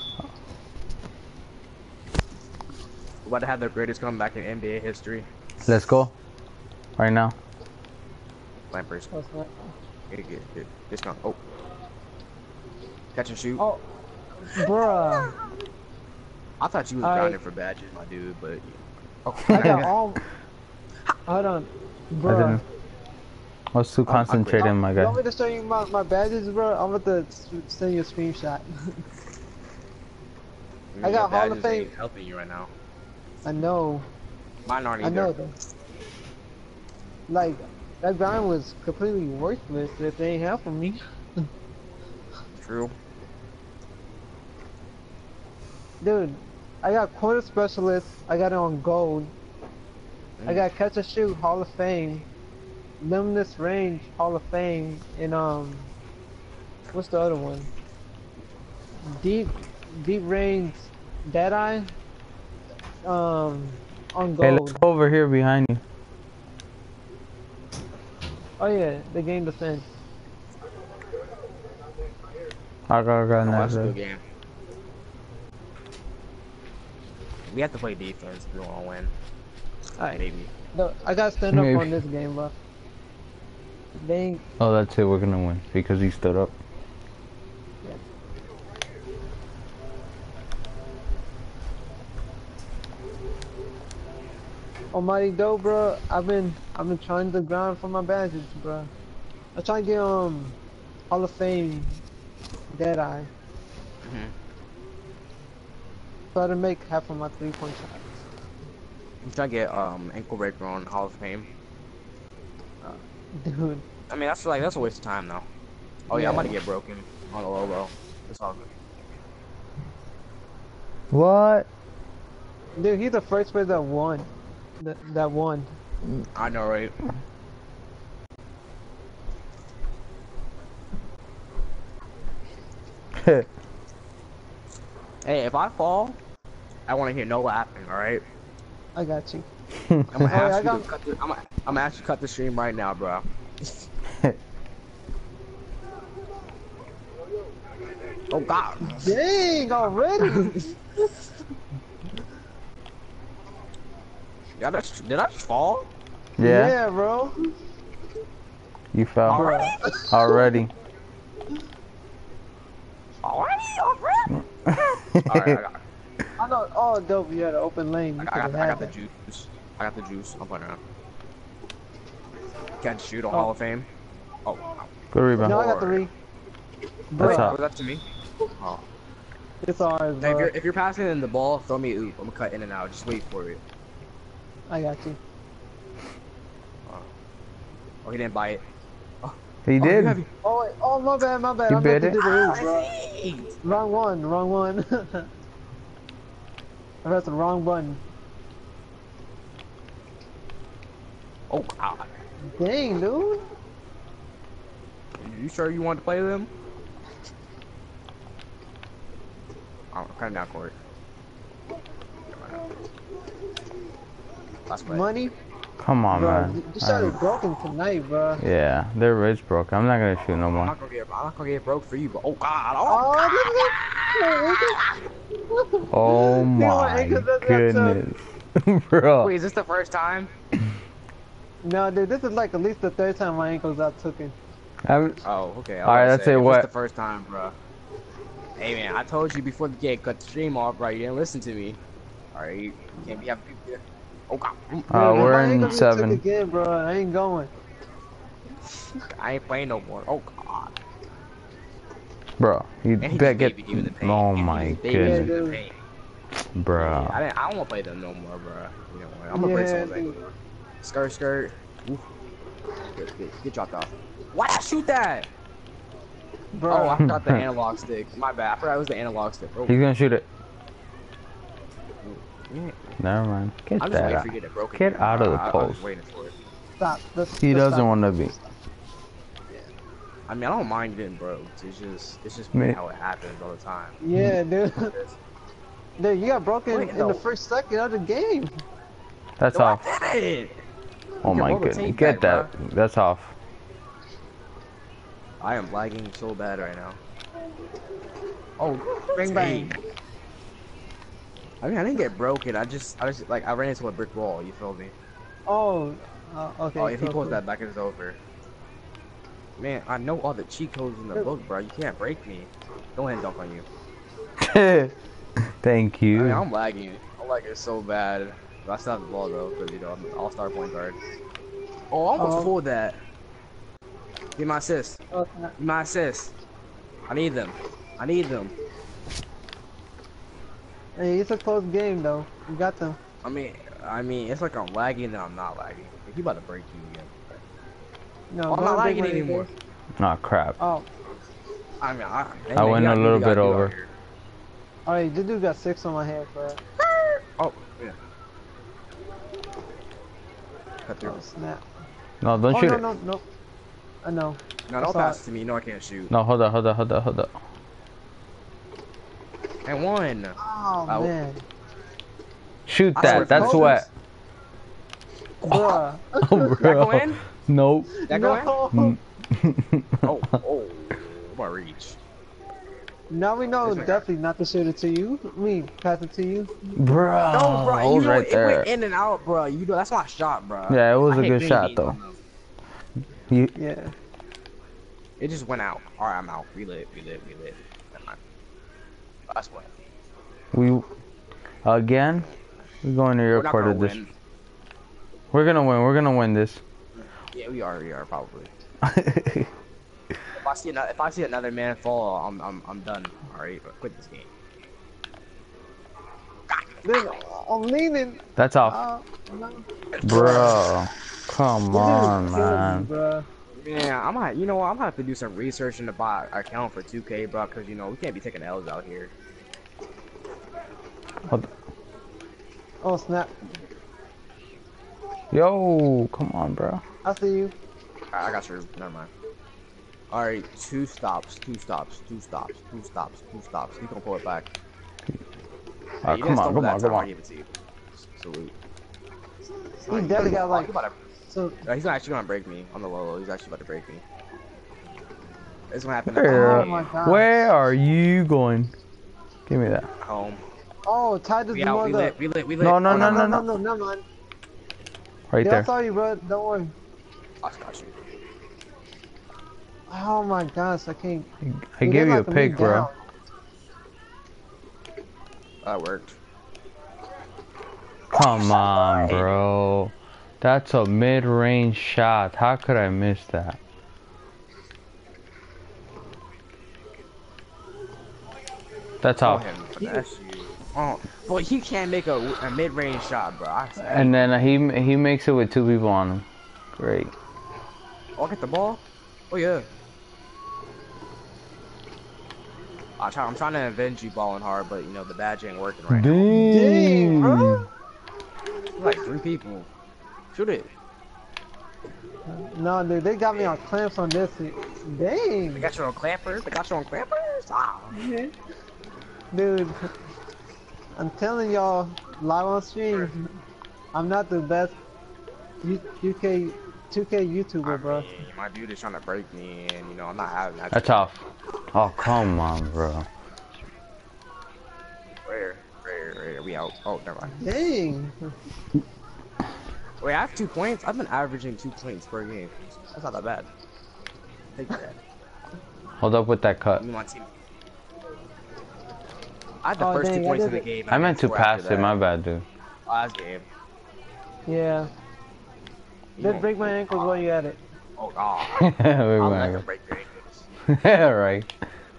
[SPEAKER 4] We're about to have the greatest comeback in NBA history.
[SPEAKER 1] Let's go. Right now.
[SPEAKER 4] Lampers.
[SPEAKER 2] That's not-
[SPEAKER 4] Get this gun. Oh. Catch and shoot.
[SPEAKER 2] Oh, bruh.
[SPEAKER 4] I thought you was
[SPEAKER 2] Alright.
[SPEAKER 4] grounded for badges, my dude, but. Oh,
[SPEAKER 2] I got all. Hold on,
[SPEAKER 1] I
[SPEAKER 2] bruh.
[SPEAKER 1] didn't. I was too concentrated, my
[SPEAKER 2] You
[SPEAKER 1] guy.
[SPEAKER 2] want me to show you my badges, bro? I'm about to send you a screenshot. I
[SPEAKER 4] Your
[SPEAKER 2] got Hall of
[SPEAKER 4] badges
[SPEAKER 2] Fame.
[SPEAKER 4] ain't helping you right now.
[SPEAKER 2] I know.
[SPEAKER 4] Mine aren't
[SPEAKER 2] I know
[SPEAKER 4] either.
[SPEAKER 2] that. Like, that grind was completely worthless if they ain't helping me.
[SPEAKER 4] True.
[SPEAKER 2] Dude, I got corner specialist. I got it on gold. I got catch and shoot Hall of Fame. Limitless range Hall of Fame. And what's the other one? Deep range Deadeye. On
[SPEAKER 1] Hey, let's
[SPEAKER 2] gold.
[SPEAKER 1] go over here behind you.
[SPEAKER 2] Oh yeah, the game defense.
[SPEAKER 1] I got
[SPEAKER 4] Oh, that's a
[SPEAKER 1] next.
[SPEAKER 4] good game. We have to play defense if we want to win.
[SPEAKER 2] Alright.
[SPEAKER 4] Maybe.
[SPEAKER 2] No, I gotta stand up
[SPEAKER 1] Maybe.
[SPEAKER 2] on this game, bro. They ain't.
[SPEAKER 1] Oh, that's it. We're gonna win because he stood up.
[SPEAKER 2] Almighty Doe, bro. I've been trying to grind for my badges, bro. I'm trying to get Hall of Fame Deadeye. Try to make half of my 3-point shots.
[SPEAKER 4] I'm trying to get ankle breaker on Hall of Fame.
[SPEAKER 2] Dude.
[SPEAKER 4] I mean, that's a waste of time though. Oh yeah, I'm
[SPEAKER 2] Yeah.
[SPEAKER 4] about to get broken on the low. It's all good.
[SPEAKER 1] What?
[SPEAKER 2] Dude, he's the first player that won. That won.
[SPEAKER 4] I know, right? Hey, if I fall, I want to hear no laughing. All right?
[SPEAKER 2] I got you.
[SPEAKER 4] I'm gonna ask
[SPEAKER 2] I
[SPEAKER 4] you
[SPEAKER 2] got-
[SPEAKER 4] to cut the. I'm gonna ask you to cut the stream right now, bro. Oh God!
[SPEAKER 2] Dang, already?
[SPEAKER 4] Yeah, did I just fall?
[SPEAKER 1] Yeah,
[SPEAKER 2] bro.
[SPEAKER 1] you fell
[SPEAKER 4] Already?
[SPEAKER 1] already.
[SPEAKER 4] Already? Alright, I got it.
[SPEAKER 2] I know. Oh, dope. You had an open lane. You
[SPEAKER 4] I
[SPEAKER 2] could've
[SPEAKER 4] got
[SPEAKER 2] had
[SPEAKER 4] the
[SPEAKER 2] that.
[SPEAKER 4] juice. I got the juice. I'm playing around. Can't shoot on
[SPEAKER 2] Oh.
[SPEAKER 4] Hall of Fame. Oh,
[SPEAKER 1] Good rebound.
[SPEAKER 2] No, I got the re.
[SPEAKER 1] That's
[SPEAKER 2] Bro,
[SPEAKER 1] up.
[SPEAKER 4] was that to me? Oh.
[SPEAKER 2] it's ours,
[SPEAKER 4] Hey,
[SPEAKER 2] bro.
[SPEAKER 4] if you're passing in the ball, throw me a oop. I'm gonna cut in and out. Just wait for it.
[SPEAKER 2] I got you.
[SPEAKER 4] Oh, he didn't buy it.
[SPEAKER 1] He
[SPEAKER 4] Oh,
[SPEAKER 1] did.
[SPEAKER 4] heavy.
[SPEAKER 2] Oh, wait. Oh, my bad, my bad.
[SPEAKER 1] You
[SPEAKER 2] I meant
[SPEAKER 1] bit
[SPEAKER 2] to
[SPEAKER 1] it?
[SPEAKER 2] do the
[SPEAKER 4] Ah,
[SPEAKER 2] root, bro. Wrong one, wrong one. I pressed the wrong button.
[SPEAKER 4] Oh God.
[SPEAKER 2] Dang, dude.
[SPEAKER 4] You sure you want to play them? I'm cutting down court. Last play.
[SPEAKER 2] Money,
[SPEAKER 1] Come on,
[SPEAKER 2] bro.
[SPEAKER 1] man.
[SPEAKER 2] This shot is broken tonight, bro.
[SPEAKER 1] Yeah, their rich broke. I'm not gonna shoot no
[SPEAKER 4] I'm
[SPEAKER 1] more.
[SPEAKER 4] not gonna get broke for you, but oh god,
[SPEAKER 1] Oh my goodness, bro.
[SPEAKER 4] Wait, is this the first time?
[SPEAKER 2] No, dude, this is like at least the third time my ankles got taken.
[SPEAKER 4] Oh, okay.
[SPEAKER 1] Alright, that's it. What?
[SPEAKER 4] The first time, bro. Hey man, I told you before the game, cut the stream off, bro. You didn't listen to me. Alright, you can't be having people. Oh god.
[SPEAKER 1] We're
[SPEAKER 2] my
[SPEAKER 1] in
[SPEAKER 2] ankles get
[SPEAKER 1] 7.
[SPEAKER 2] took again, bro. I ain't going.
[SPEAKER 4] I ain't playing no more. Oh god.
[SPEAKER 1] Bro, you
[SPEAKER 4] And he
[SPEAKER 1] bet
[SPEAKER 4] just
[SPEAKER 1] get.
[SPEAKER 4] gave me the pain.
[SPEAKER 1] Oh
[SPEAKER 4] And he
[SPEAKER 1] my
[SPEAKER 4] just gave me the
[SPEAKER 1] goodness,
[SPEAKER 4] pain.
[SPEAKER 1] bro.
[SPEAKER 4] Yeah, I don't want to play them no more, bro. You know what? I'm gonna break someone's ankle. Skirt. Oof. Get dropped off. Why'd I shoot that?
[SPEAKER 2] Bro.
[SPEAKER 4] Oh, I forgot the analog stick. My bad. I forgot it was the analog stick. Bro.
[SPEAKER 1] He's gonna shoot it.
[SPEAKER 4] Yeah.
[SPEAKER 1] Never mind. Get
[SPEAKER 4] I'm just
[SPEAKER 1] that
[SPEAKER 4] waiting
[SPEAKER 1] out.
[SPEAKER 4] for you to get broken.
[SPEAKER 1] Get out of the
[SPEAKER 4] I was
[SPEAKER 1] post.
[SPEAKER 4] waiting for it.
[SPEAKER 2] Stop.
[SPEAKER 1] He doesn't want to be.
[SPEAKER 4] I mean, I don't mind getting broke. It's just
[SPEAKER 1] Man.
[SPEAKER 4] how it happens all the time.
[SPEAKER 2] Yeah, dude. Dude, you got broken
[SPEAKER 4] Wait,
[SPEAKER 2] in
[SPEAKER 4] no.
[SPEAKER 2] the first second of the game.
[SPEAKER 1] That's
[SPEAKER 4] No,
[SPEAKER 1] off.
[SPEAKER 4] I did it.
[SPEAKER 1] Oh my
[SPEAKER 4] roll the
[SPEAKER 1] goodness.
[SPEAKER 4] tape
[SPEAKER 1] Get
[SPEAKER 4] back,
[SPEAKER 1] that. That's off.
[SPEAKER 4] I am lagging so bad right now. Oh,
[SPEAKER 2] Bang, bang.
[SPEAKER 4] I mean, I didn't get broken. I just like I ran into a brick wall. You feel me?
[SPEAKER 2] Oh, okay.
[SPEAKER 4] Oh, if he
[SPEAKER 2] cool,
[SPEAKER 4] pulls
[SPEAKER 2] cool.
[SPEAKER 4] that back, it's over. Man, I know all the cheat codes in the book, bro. You can't break me. Go ahead and dunk on you.
[SPEAKER 1] Thank
[SPEAKER 4] I
[SPEAKER 1] you.
[SPEAKER 4] mean, I'm lagging. I'm lagging so bad. But I still have the ball though, because you know I'm an all-star point guard. Oh, I almost pulled that. Give my assist.
[SPEAKER 2] Oh,
[SPEAKER 4] Give my assist. I need them. I need them.
[SPEAKER 2] hey, it's a close game though. You got them.
[SPEAKER 4] I mean, it's like I'm lagging and I'm not lagging. He about to break you again.
[SPEAKER 2] No,
[SPEAKER 4] Oh, I'm
[SPEAKER 2] go
[SPEAKER 4] not
[SPEAKER 2] big
[SPEAKER 4] lagging
[SPEAKER 2] one,
[SPEAKER 4] anymore.
[SPEAKER 1] Oh crap.
[SPEAKER 2] Oh,
[SPEAKER 4] I mean,
[SPEAKER 1] I went a little bit over.
[SPEAKER 2] alright. This dude got 6 on my head, bro.
[SPEAKER 4] Oh, yeah. Cut through.
[SPEAKER 2] Oh snap.
[SPEAKER 1] No, don't
[SPEAKER 2] Oh
[SPEAKER 1] shoot
[SPEAKER 2] no,
[SPEAKER 1] it.
[SPEAKER 2] no. I know.
[SPEAKER 4] No,
[SPEAKER 2] I
[SPEAKER 4] don't
[SPEAKER 2] saw
[SPEAKER 4] pass
[SPEAKER 2] it.
[SPEAKER 4] to me. No, I can't shoot.
[SPEAKER 1] No, hold up.
[SPEAKER 4] And one.
[SPEAKER 2] Oh
[SPEAKER 4] Out.
[SPEAKER 2] man.
[SPEAKER 1] Shoot
[SPEAKER 4] I
[SPEAKER 1] that.
[SPEAKER 4] swear,
[SPEAKER 1] That's
[SPEAKER 4] focus.
[SPEAKER 1] wet.
[SPEAKER 2] Bruh.
[SPEAKER 1] Oh,
[SPEAKER 4] That go
[SPEAKER 1] bro.
[SPEAKER 4] in?
[SPEAKER 1] Nope.
[SPEAKER 4] That go in?
[SPEAKER 2] No.
[SPEAKER 4] Oh. I'm gonna reach.
[SPEAKER 2] Now we know
[SPEAKER 4] This way.
[SPEAKER 2] definitely not to shoot it to you. I mean, pass it to you.
[SPEAKER 1] Bro.
[SPEAKER 4] No, bro.
[SPEAKER 1] I
[SPEAKER 4] You
[SPEAKER 1] was
[SPEAKER 4] know,
[SPEAKER 1] right
[SPEAKER 4] it
[SPEAKER 1] there.
[SPEAKER 4] went in and out, bro. You know, that's my shot, bro.
[SPEAKER 1] Yeah, it was
[SPEAKER 4] I
[SPEAKER 1] a
[SPEAKER 4] hit
[SPEAKER 1] good
[SPEAKER 4] green
[SPEAKER 1] shot
[SPEAKER 4] beans
[SPEAKER 1] though.
[SPEAKER 4] on them.
[SPEAKER 1] You,
[SPEAKER 2] Yeah.
[SPEAKER 4] It just went out. Alright, I'm out. We lit. Never mind. Last one.
[SPEAKER 1] we again. We're going to
[SPEAKER 4] We're not
[SPEAKER 1] record
[SPEAKER 4] gonna
[SPEAKER 1] this.
[SPEAKER 4] win.
[SPEAKER 1] We're gonna win this.
[SPEAKER 4] Yeah, we are probably. If I see another man fall, I'm done. All right, quit this game.
[SPEAKER 2] Dude, I'm leaning.
[SPEAKER 1] That's off.
[SPEAKER 2] No.
[SPEAKER 1] Bro. Come on, man.
[SPEAKER 2] Bro.
[SPEAKER 4] Yeah, you know what? I'm gonna have to do some research into buy an account for 2K, bro, because you know we can't be taking L's out here.
[SPEAKER 2] Oh snap.
[SPEAKER 1] Yo, come on, bro.
[SPEAKER 2] I see you.
[SPEAKER 4] I got you. Never mind. All right, two stops. You can pull it back.
[SPEAKER 1] Oh,
[SPEAKER 4] You
[SPEAKER 1] come
[SPEAKER 4] didn't
[SPEAKER 1] on,
[SPEAKER 4] stumble
[SPEAKER 1] come
[SPEAKER 4] that
[SPEAKER 1] on,
[SPEAKER 4] time,
[SPEAKER 1] come
[SPEAKER 4] I'll
[SPEAKER 1] on.
[SPEAKER 4] give it to you. Salute.
[SPEAKER 2] He definitely got like. So.
[SPEAKER 4] He's not actually gonna break me on the low. He's actually about to break me. It's gonna happen
[SPEAKER 1] Where,
[SPEAKER 2] Oh my God.
[SPEAKER 1] where are you going? Give me that.
[SPEAKER 4] home.
[SPEAKER 2] Oh, Ty does
[SPEAKER 4] We
[SPEAKER 2] more
[SPEAKER 4] out.
[SPEAKER 2] the.
[SPEAKER 4] We lit.
[SPEAKER 1] No, no,
[SPEAKER 4] Oh,
[SPEAKER 1] no, no,
[SPEAKER 2] No, never mind.
[SPEAKER 1] Right
[SPEAKER 2] Yeah, I
[SPEAKER 1] there.
[SPEAKER 2] saw you, bro. Don't worry.
[SPEAKER 4] I got you.
[SPEAKER 2] Oh my gosh, I can't.
[SPEAKER 1] I
[SPEAKER 2] Dude,
[SPEAKER 1] gave
[SPEAKER 2] they're
[SPEAKER 1] you a
[SPEAKER 2] knocking me
[SPEAKER 1] pick, bro.
[SPEAKER 2] down.
[SPEAKER 4] That worked.
[SPEAKER 1] Come on, bro. That's a mid-range shot. How could I miss that? That's
[SPEAKER 4] Go
[SPEAKER 1] off.
[SPEAKER 4] ahead and finesse you. Oh, but he can't make a mid-range shot, bro.
[SPEAKER 1] And then he makes it with 2 people on him. Great.
[SPEAKER 4] Oh, get the ball. Oh yeah. I'm trying to avenge you balling hard, but you know the badge ain't working right now.
[SPEAKER 2] Dang, bro.
[SPEAKER 4] Like 3 people. Shoot it.
[SPEAKER 2] No, dude, they got me on clamps on this.
[SPEAKER 4] They
[SPEAKER 2] Dang.
[SPEAKER 4] got you on clampers. They got you on clampers. Ah.
[SPEAKER 2] Dude, I'm telling y'all, live on stream, I'm not the best UK 2K
[SPEAKER 4] I
[SPEAKER 2] YouTuber, bro.
[SPEAKER 4] mean, my dude is trying to break me, and you know I'm not having that.
[SPEAKER 1] That's
[SPEAKER 4] Today.
[SPEAKER 1] off. Oh, come on, bro.
[SPEAKER 4] Where? We out. Oh, never mind.
[SPEAKER 2] Dang.
[SPEAKER 4] Wait, I have 2 points. I've been averaging 2 points per game. That's not that bad. Take that.
[SPEAKER 1] Hold up with that cut.
[SPEAKER 4] You my team. I had the
[SPEAKER 2] Oh,
[SPEAKER 4] first
[SPEAKER 2] dang,
[SPEAKER 4] 2 points
[SPEAKER 2] I
[SPEAKER 4] in the
[SPEAKER 2] did it.
[SPEAKER 4] game.
[SPEAKER 1] I meant to
[SPEAKER 4] score
[SPEAKER 1] pass
[SPEAKER 4] after
[SPEAKER 1] it, my
[SPEAKER 4] that.
[SPEAKER 1] bad, dude.
[SPEAKER 4] Last game.
[SPEAKER 2] Yeah.
[SPEAKER 4] You
[SPEAKER 2] Did
[SPEAKER 4] won't-
[SPEAKER 2] break my ankles while you at it.
[SPEAKER 4] Oh god.
[SPEAKER 1] Wait,
[SPEAKER 4] I'll
[SPEAKER 1] wait,
[SPEAKER 4] let him
[SPEAKER 1] wait.
[SPEAKER 4] break your ankles.
[SPEAKER 1] Right.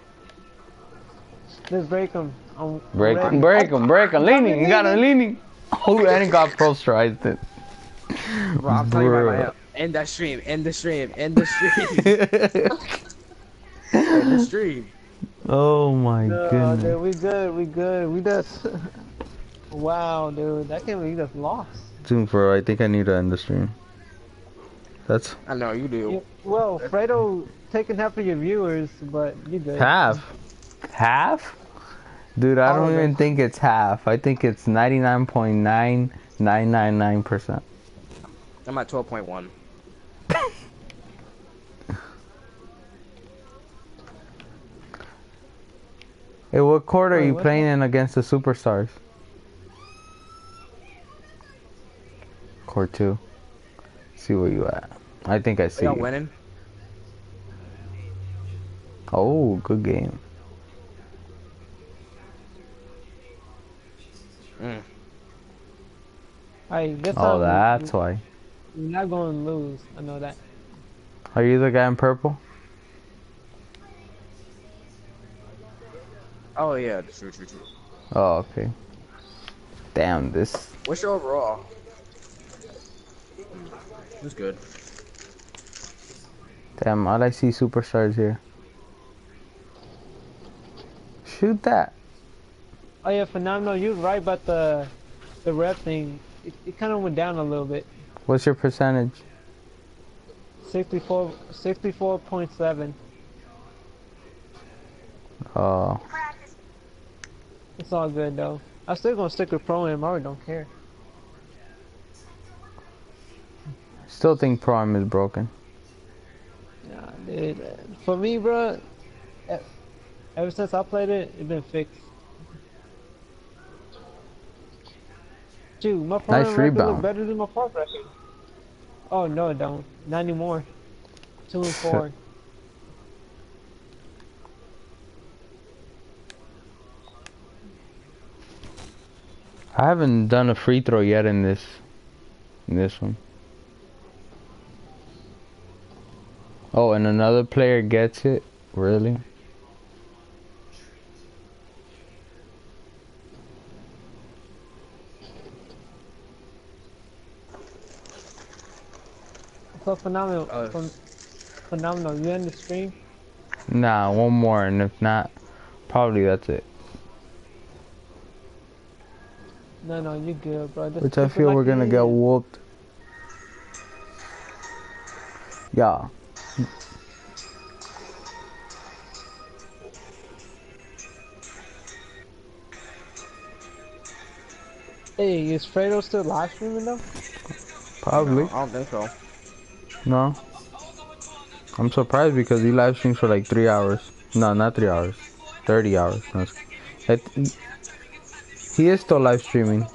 [SPEAKER 2] Just break them. I'm
[SPEAKER 1] Break
[SPEAKER 2] ready.
[SPEAKER 1] him, break him, break him. Leaning, you got him
[SPEAKER 2] leaning.
[SPEAKER 1] leaning. Oh, and he got pro striked it.
[SPEAKER 4] Bro, I'm telling you right
[SPEAKER 1] Bro.
[SPEAKER 4] now. End that stream. End the stream. End the stream. End the stream.
[SPEAKER 1] Oh my
[SPEAKER 2] No,
[SPEAKER 1] goodness.
[SPEAKER 2] dude, we good. We good. We just. Wow, dude, I can't believe we just lost.
[SPEAKER 1] Zoom, bro, I think I need to end the stream. That's
[SPEAKER 4] I know you do.
[SPEAKER 2] Yeah, well, Fredo taking half of your viewers, but you good.
[SPEAKER 1] half. Half? Dude, I
[SPEAKER 2] All
[SPEAKER 1] don't
[SPEAKER 2] of
[SPEAKER 1] even
[SPEAKER 2] it.
[SPEAKER 1] think it's half. I think it's 99.9999%.
[SPEAKER 4] I'm at 12.1.
[SPEAKER 1] Hey, what court are
[SPEAKER 2] Wait,
[SPEAKER 1] you
[SPEAKER 2] what's
[SPEAKER 1] playing
[SPEAKER 2] that?
[SPEAKER 1] in against the superstars? Court 2. See where you at. I think I see
[SPEAKER 4] Are y'all
[SPEAKER 1] you.
[SPEAKER 4] winning?
[SPEAKER 1] Oh, good game.
[SPEAKER 2] Hey, this
[SPEAKER 1] Oh,
[SPEAKER 2] time
[SPEAKER 1] that's why.
[SPEAKER 2] we're not going to lose. I know that.
[SPEAKER 1] Are you the guy in purple?
[SPEAKER 4] Oh yeah, true.
[SPEAKER 1] Oh, okay. Damn, this.
[SPEAKER 4] What's your overall? That's good.
[SPEAKER 1] Damn, all I see superstars here. Shoot that.
[SPEAKER 2] Oh yeah, phenomenal. You was right about the rep thing. It kind of went down a little bit.
[SPEAKER 1] What's your percentage?
[SPEAKER 2] 64.7.
[SPEAKER 1] Oh,
[SPEAKER 2] It's all good though. I'm still gonna stick with ProAM. I really don't care.
[SPEAKER 1] still think ProAM is broken.
[SPEAKER 2] Nah, dude. For me, bro, ever since I played it, it's been fixed. Dude, my ProAM
[SPEAKER 1] Nice
[SPEAKER 2] record look
[SPEAKER 1] rebound.
[SPEAKER 2] better than my Park record. Oh no, it don't. Not anymore. 2 and 4.
[SPEAKER 1] I haven't done a free throw yet in this one. Oh, and another player gets it? Really?
[SPEAKER 2] So phenomenal.
[SPEAKER 4] Uh,
[SPEAKER 2] Phenomenal. You in the stream?
[SPEAKER 1] Nah, one more, and if not, probably that's it.
[SPEAKER 2] No, you good, bro. Just
[SPEAKER 1] Which I
[SPEAKER 2] keep it
[SPEAKER 1] feel
[SPEAKER 2] like
[SPEAKER 1] we're
[SPEAKER 2] it
[SPEAKER 1] gonna get
[SPEAKER 2] is.
[SPEAKER 1] whooped. Yeah.
[SPEAKER 2] Hey, is Fredo still live streaming though?
[SPEAKER 1] Probably.
[SPEAKER 4] no, I don't think so.
[SPEAKER 1] No. I'm surprised because he live streams for like 3 hours. No, not 3 hours. 30 hours. No, he is still live streaming.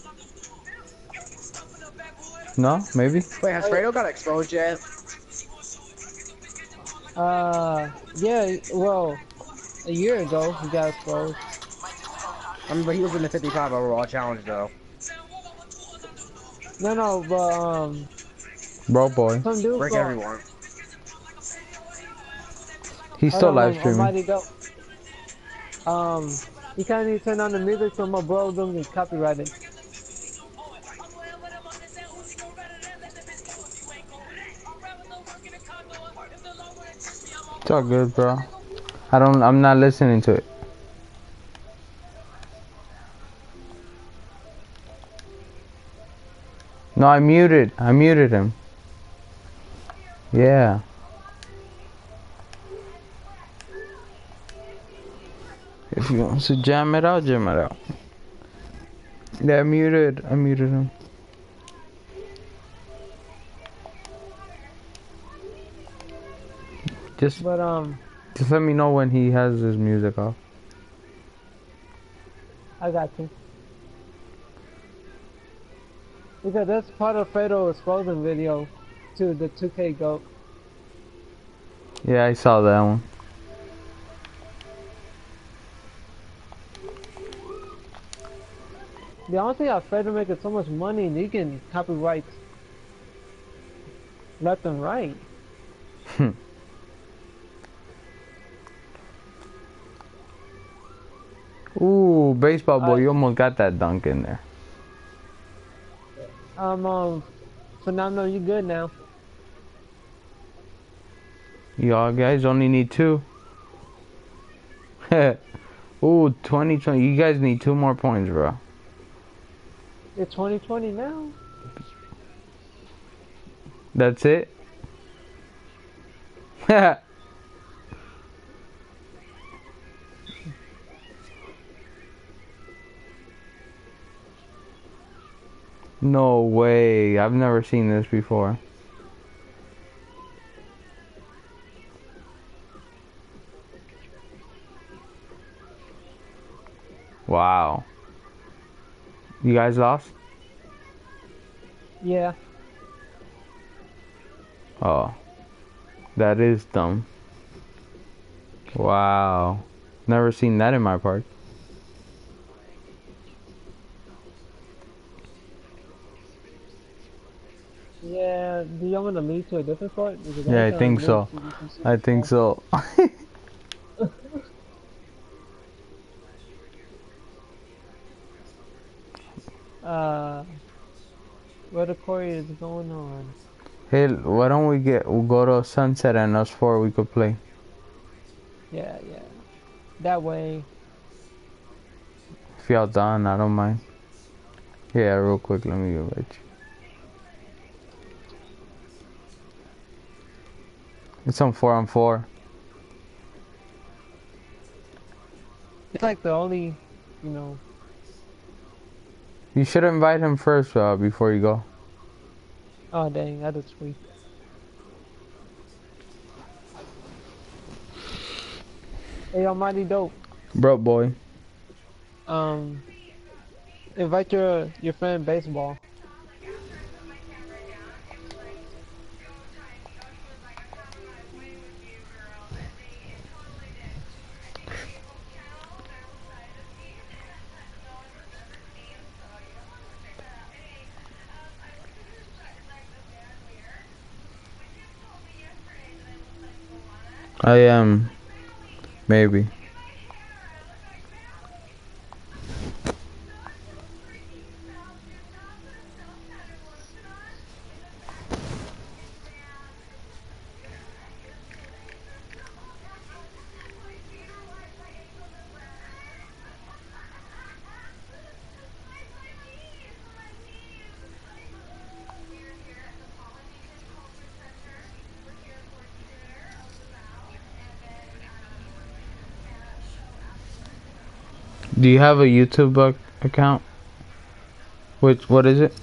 [SPEAKER 1] No? Maybe?
[SPEAKER 4] Wait, has Fredo got exposed yet?
[SPEAKER 2] Yeah. Well, a year ago he got exposed.
[SPEAKER 4] I mean, but he was in the 55 overall challenge though.
[SPEAKER 2] No, but
[SPEAKER 1] Bro boy.
[SPEAKER 2] some dude
[SPEAKER 4] Break
[SPEAKER 2] called.
[SPEAKER 4] everyone.
[SPEAKER 1] He's
[SPEAKER 2] Hold
[SPEAKER 1] still live
[SPEAKER 2] on,
[SPEAKER 1] streaming.
[SPEAKER 2] Almighty Go. You kind of need to turn on the music so my bro don't get copyrighted.
[SPEAKER 1] It's all good, bro. I'm not listening to it. No, I muted him. Yeah. If you want to jam it out, jam it out. Yeah, I muted him. Just
[SPEAKER 2] But
[SPEAKER 1] just let me know when he has his music off.
[SPEAKER 2] I got you. Because that's part of Fredo's Frozen video to the 2K GOAT.
[SPEAKER 1] Yeah, I saw that one.
[SPEAKER 2] The only thing how Fredo making so much money and he can copyright left and right.
[SPEAKER 1] Ooh, baseball boy, you almost got that dunk in there.
[SPEAKER 2] Phenomenal, you good now.
[SPEAKER 1] Y'all guys only need 2. Ooh, 2020. You guys need 2 more points, bro.
[SPEAKER 2] It's 2020 now.
[SPEAKER 1] That's it? No way. I've never seen this before. Wow. You guys lost?
[SPEAKER 2] Yeah.
[SPEAKER 1] Oh. That is dumb. Wow. Never seen that in my park.
[SPEAKER 2] Yeah, do you want to lead to a different court? Because
[SPEAKER 1] Yeah, I
[SPEAKER 2] every time
[SPEAKER 1] think
[SPEAKER 2] move,
[SPEAKER 1] so.
[SPEAKER 2] you can see
[SPEAKER 1] I
[SPEAKER 2] the
[SPEAKER 1] think
[SPEAKER 2] ball.
[SPEAKER 1] so.
[SPEAKER 2] Where the court is going on?
[SPEAKER 1] Hey, why don't we'll go to Sunset and us 4 we could play.
[SPEAKER 2] Yeah, yeah. That way.
[SPEAKER 1] If y'all done, I don't mind. Yeah, real quick, let me go let you. It's on 4-on-4.
[SPEAKER 2] It's like the only, you know.
[SPEAKER 1] You should invite him first before you go.
[SPEAKER 2] Oh dang, that is sweet. Hey, Almighty Dope.
[SPEAKER 1] Bro, boy.
[SPEAKER 2] Um, invite your friend baseball.
[SPEAKER 1] I am. Maybe. Do you have a YouTube account? What is it?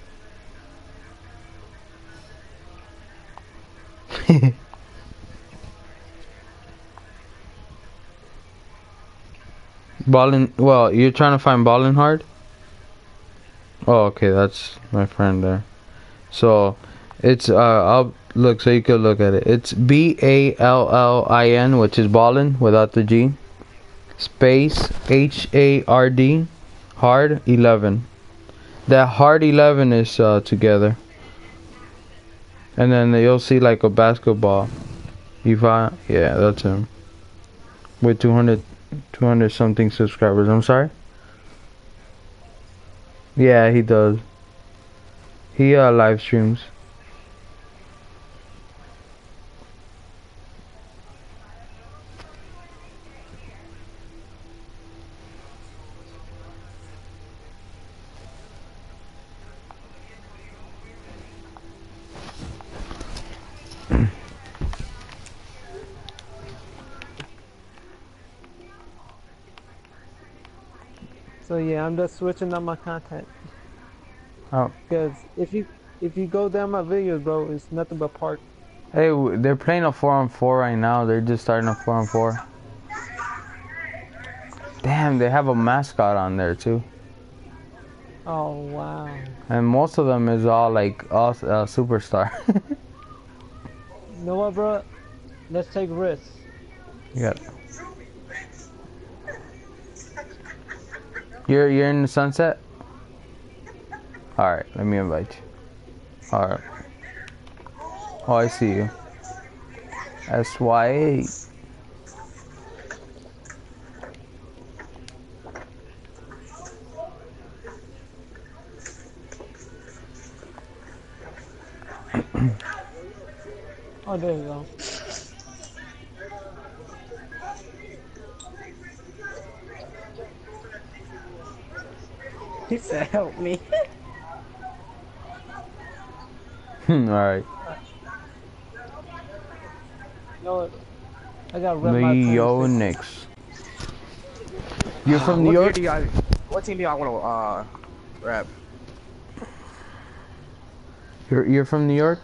[SPEAKER 1] Ballin', well, you're trying to find Ballin' Hard? Oh, okay, that's my friend there. So, it's, I'll look so you can look at it. It's BALLIN, which is Ballin' without the G. Space HARD, Hard 11. That Hard 11 is together. And then you'll see like a basketball. Yeah, that's him. With 200 something subscribers. I'm sorry? Yeah, he does. He live streams.
[SPEAKER 2] So yeah, I'm just switching up my content.
[SPEAKER 1] Oh,
[SPEAKER 2] Because if you go down my videos, bro, it's nothing but park.
[SPEAKER 1] hey, they're playing a 4-on-4 right now. They're just starting a 4-on-4. Damn, they have a mascot on there too.
[SPEAKER 2] Oh wow.
[SPEAKER 1] And most of them is all like all superstar.
[SPEAKER 2] You know what, bro? Let's take risks.
[SPEAKER 1] Yeah. You're in the sunset? Alright, let me invite you. Alright. Oh, I see you. SYA.
[SPEAKER 2] Oh, there you go.
[SPEAKER 4] He said, "Help me."
[SPEAKER 1] Alright.
[SPEAKER 2] You know what? I gotta rep my
[SPEAKER 1] Yo,
[SPEAKER 2] 26.
[SPEAKER 1] Knicks. You're from New
[SPEAKER 4] What year
[SPEAKER 1] York?
[SPEAKER 4] do you guys? What team do y'all want to rep?
[SPEAKER 1] You're from New York?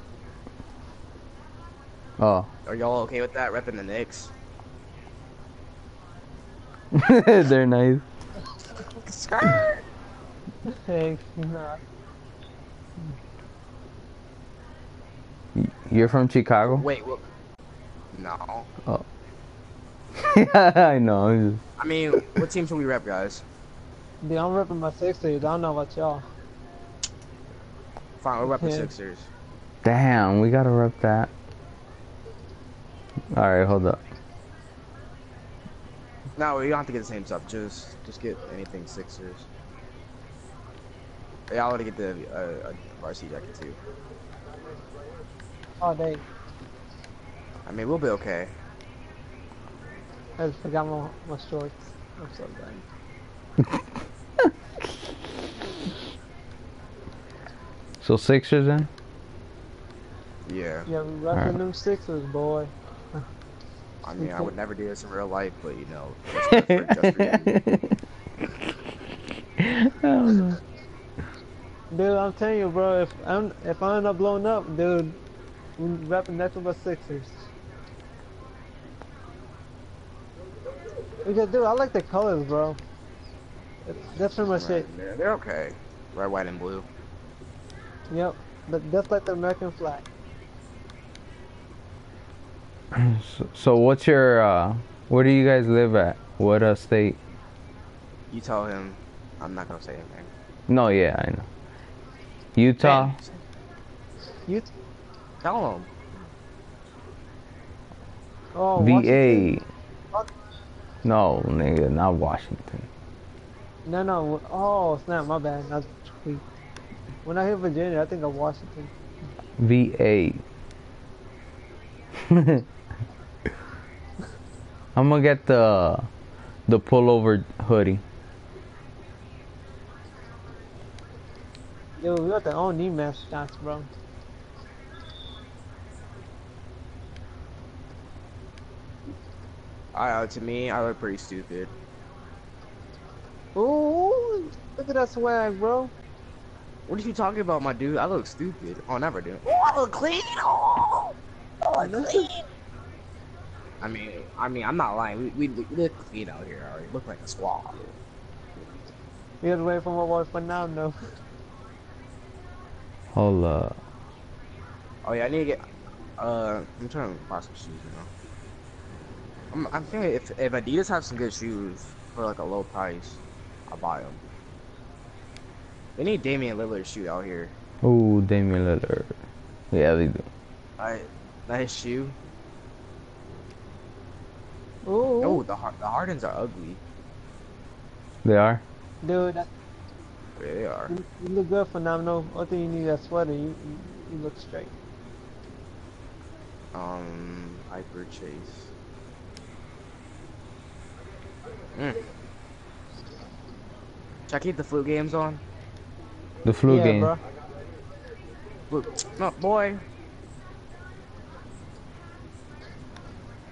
[SPEAKER 1] Oh.
[SPEAKER 4] Are y'all okay with that? Repping the Knicks?
[SPEAKER 1] They're nice.
[SPEAKER 4] Skirt.
[SPEAKER 2] Hey, nah.
[SPEAKER 1] You're from Chicago?
[SPEAKER 4] Wait, what? No.
[SPEAKER 1] Oh. Yeah, I know. I'm just...
[SPEAKER 4] I mean, what team should we rep, guys?
[SPEAKER 2] Dude, I'm repping my 60s. I don't know about y'all.
[SPEAKER 4] Fine, we'll rep the
[SPEAKER 2] Yeah.
[SPEAKER 4] Sixers.
[SPEAKER 1] Damn, we gotta rep that. Alright, hold up.
[SPEAKER 4] No, we don't have to get the same stuff. Just get anything Sixers. Yeah, I want to get the varsity jacket too.
[SPEAKER 2] All day.
[SPEAKER 4] I mean, we'll be okay.
[SPEAKER 2] I just forgot my shorts. I'm so bad.
[SPEAKER 1] So Sixers then?
[SPEAKER 4] Yeah.
[SPEAKER 2] Yeah, we repping
[SPEAKER 1] Alright.
[SPEAKER 2] them Sixers, boy.
[SPEAKER 4] I mean, I would never do this in real life, but you know, just for you.
[SPEAKER 1] I don't know.
[SPEAKER 2] Dude, I'm telling you, bro. If I end up blowing up, dude, we repping nothing but Sixers. Because, dude, I like the colors, bro. That's pretty much it.
[SPEAKER 4] Right, they're okay. Red, white, and blue.
[SPEAKER 2] Yep. But that's like the American flag.
[SPEAKER 1] So what's your where do you guys live at? What state?
[SPEAKER 4] You tell him. I'm not gonna say anything.
[SPEAKER 1] No, yeah, I know. Utah.
[SPEAKER 4] Man,
[SPEAKER 2] You?
[SPEAKER 4] tell him.
[SPEAKER 2] Oh,
[SPEAKER 1] VA.
[SPEAKER 2] Washington?
[SPEAKER 1] No, nigga, not Washington.
[SPEAKER 2] No. Oh, snap. My bad. I tweet. When I hear Virginia, I think of Washington.
[SPEAKER 1] VA. I'm gonna get the pullover hoodie.
[SPEAKER 2] Yo, we got the own knee mascots, bro.
[SPEAKER 4] To me, I look pretty stupid.
[SPEAKER 2] Ooh, look at that swag, bro.
[SPEAKER 4] What are you talking about, my dude? I look stupid. Oh, never do. Oh, I look clean. Oh, I look clean. I mean, I'm not lying. We look clean out here. Alright, look like a squad.
[SPEAKER 2] We had to wait for my boy for now, no.
[SPEAKER 1] Hold up.
[SPEAKER 4] Oh yeah, I need to get. I'm trying to buy some shoes. You know. I'm thinking if Adidas has some good shoes for like a low price, I'll buy them. They need Damian Lillard's shoe out here.
[SPEAKER 1] Ooh, Damian Lillard. Yeah, they do.
[SPEAKER 4] Alright, nice shoe.
[SPEAKER 2] Ooh.
[SPEAKER 4] Oh, the Hardens are ugly.
[SPEAKER 1] They are?
[SPEAKER 2] Dude,
[SPEAKER 4] Yeah, they are.
[SPEAKER 2] you look good, phenomenal. Only thing you need is that sweater. You look straight.
[SPEAKER 4] Hyper Chase. Should I keep the flu games on?
[SPEAKER 1] The flu
[SPEAKER 2] Yeah,
[SPEAKER 1] game.
[SPEAKER 2] bro.
[SPEAKER 4] Look, no, boy.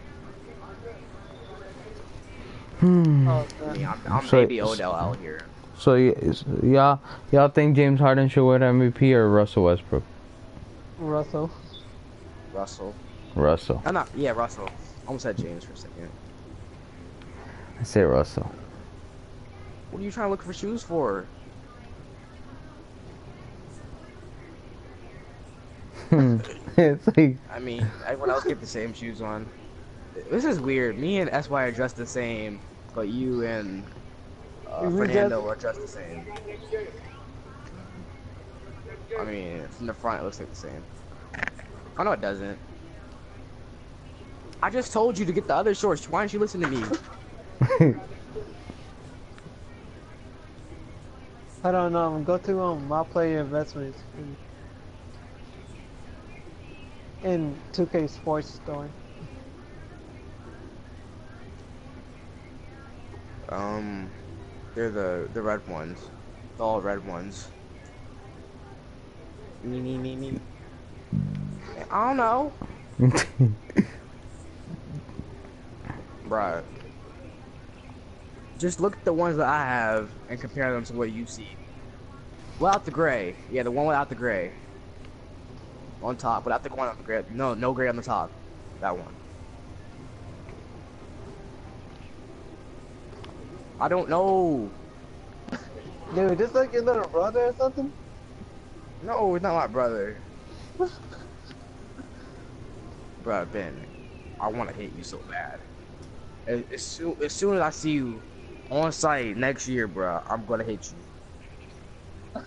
[SPEAKER 1] Hmm.
[SPEAKER 2] Oh,
[SPEAKER 4] I mean,
[SPEAKER 2] snap.
[SPEAKER 4] I'm
[SPEAKER 1] So-
[SPEAKER 4] baby Odell out here.
[SPEAKER 1] So y'all think James Harden should win MVP or Russell Westbrook?
[SPEAKER 2] Russell.
[SPEAKER 4] Russell.
[SPEAKER 1] Russell.
[SPEAKER 4] I'm not. Yeah, Russell. I almost said James for a second.
[SPEAKER 1] I say Russell.
[SPEAKER 4] What are you trying to look for shoes for?
[SPEAKER 1] It's like
[SPEAKER 4] I mean, everyone else get the same shoes on. This is weird. Me and SY are dressed the same, but you and Fernando are dressed the same. I mean, from the front, it looks like the same. Oh, no, it doesn't. I just told you to get the other shorts. Why didn't you listen to me?
[SPEAKER 2] I don't know. Go to my player investments in 2K Sports Store.
[SPEAKER 4] They're the red ones. The all red ones. Me. I don't know. Bruh. Just look at the ones that I have and compare them to what you see. Without the gray. Yeah, the one without the gray. On top, without the one on the gray. No gray on the top. That one. I don't know.
[SPEAKER 2] Dude, just like your little brother or something?
[SPEAKER 4] No, it's not my brother. Bruh, Ben, I want to hit you so bad. As soon as I see you on site next year, bruh, I'm gonna hit you.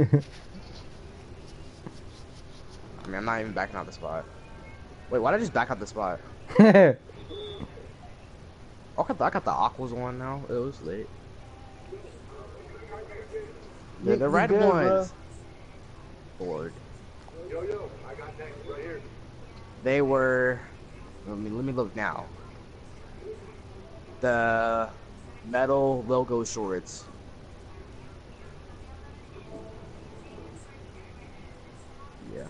[SPEAKER 4] I mean, I'm not even backing out the spot. Wait, why did I just back out the spot? I got the aquas on now. It was lit. They're the red
[SPEAKER 2] good,
[SPEAKER 4] ones. Lord.
[SPEAKER 3] Yo, I got next right here.
[SPEAKER 4] They were. Let me look now. The metal logo shorts. Yeah.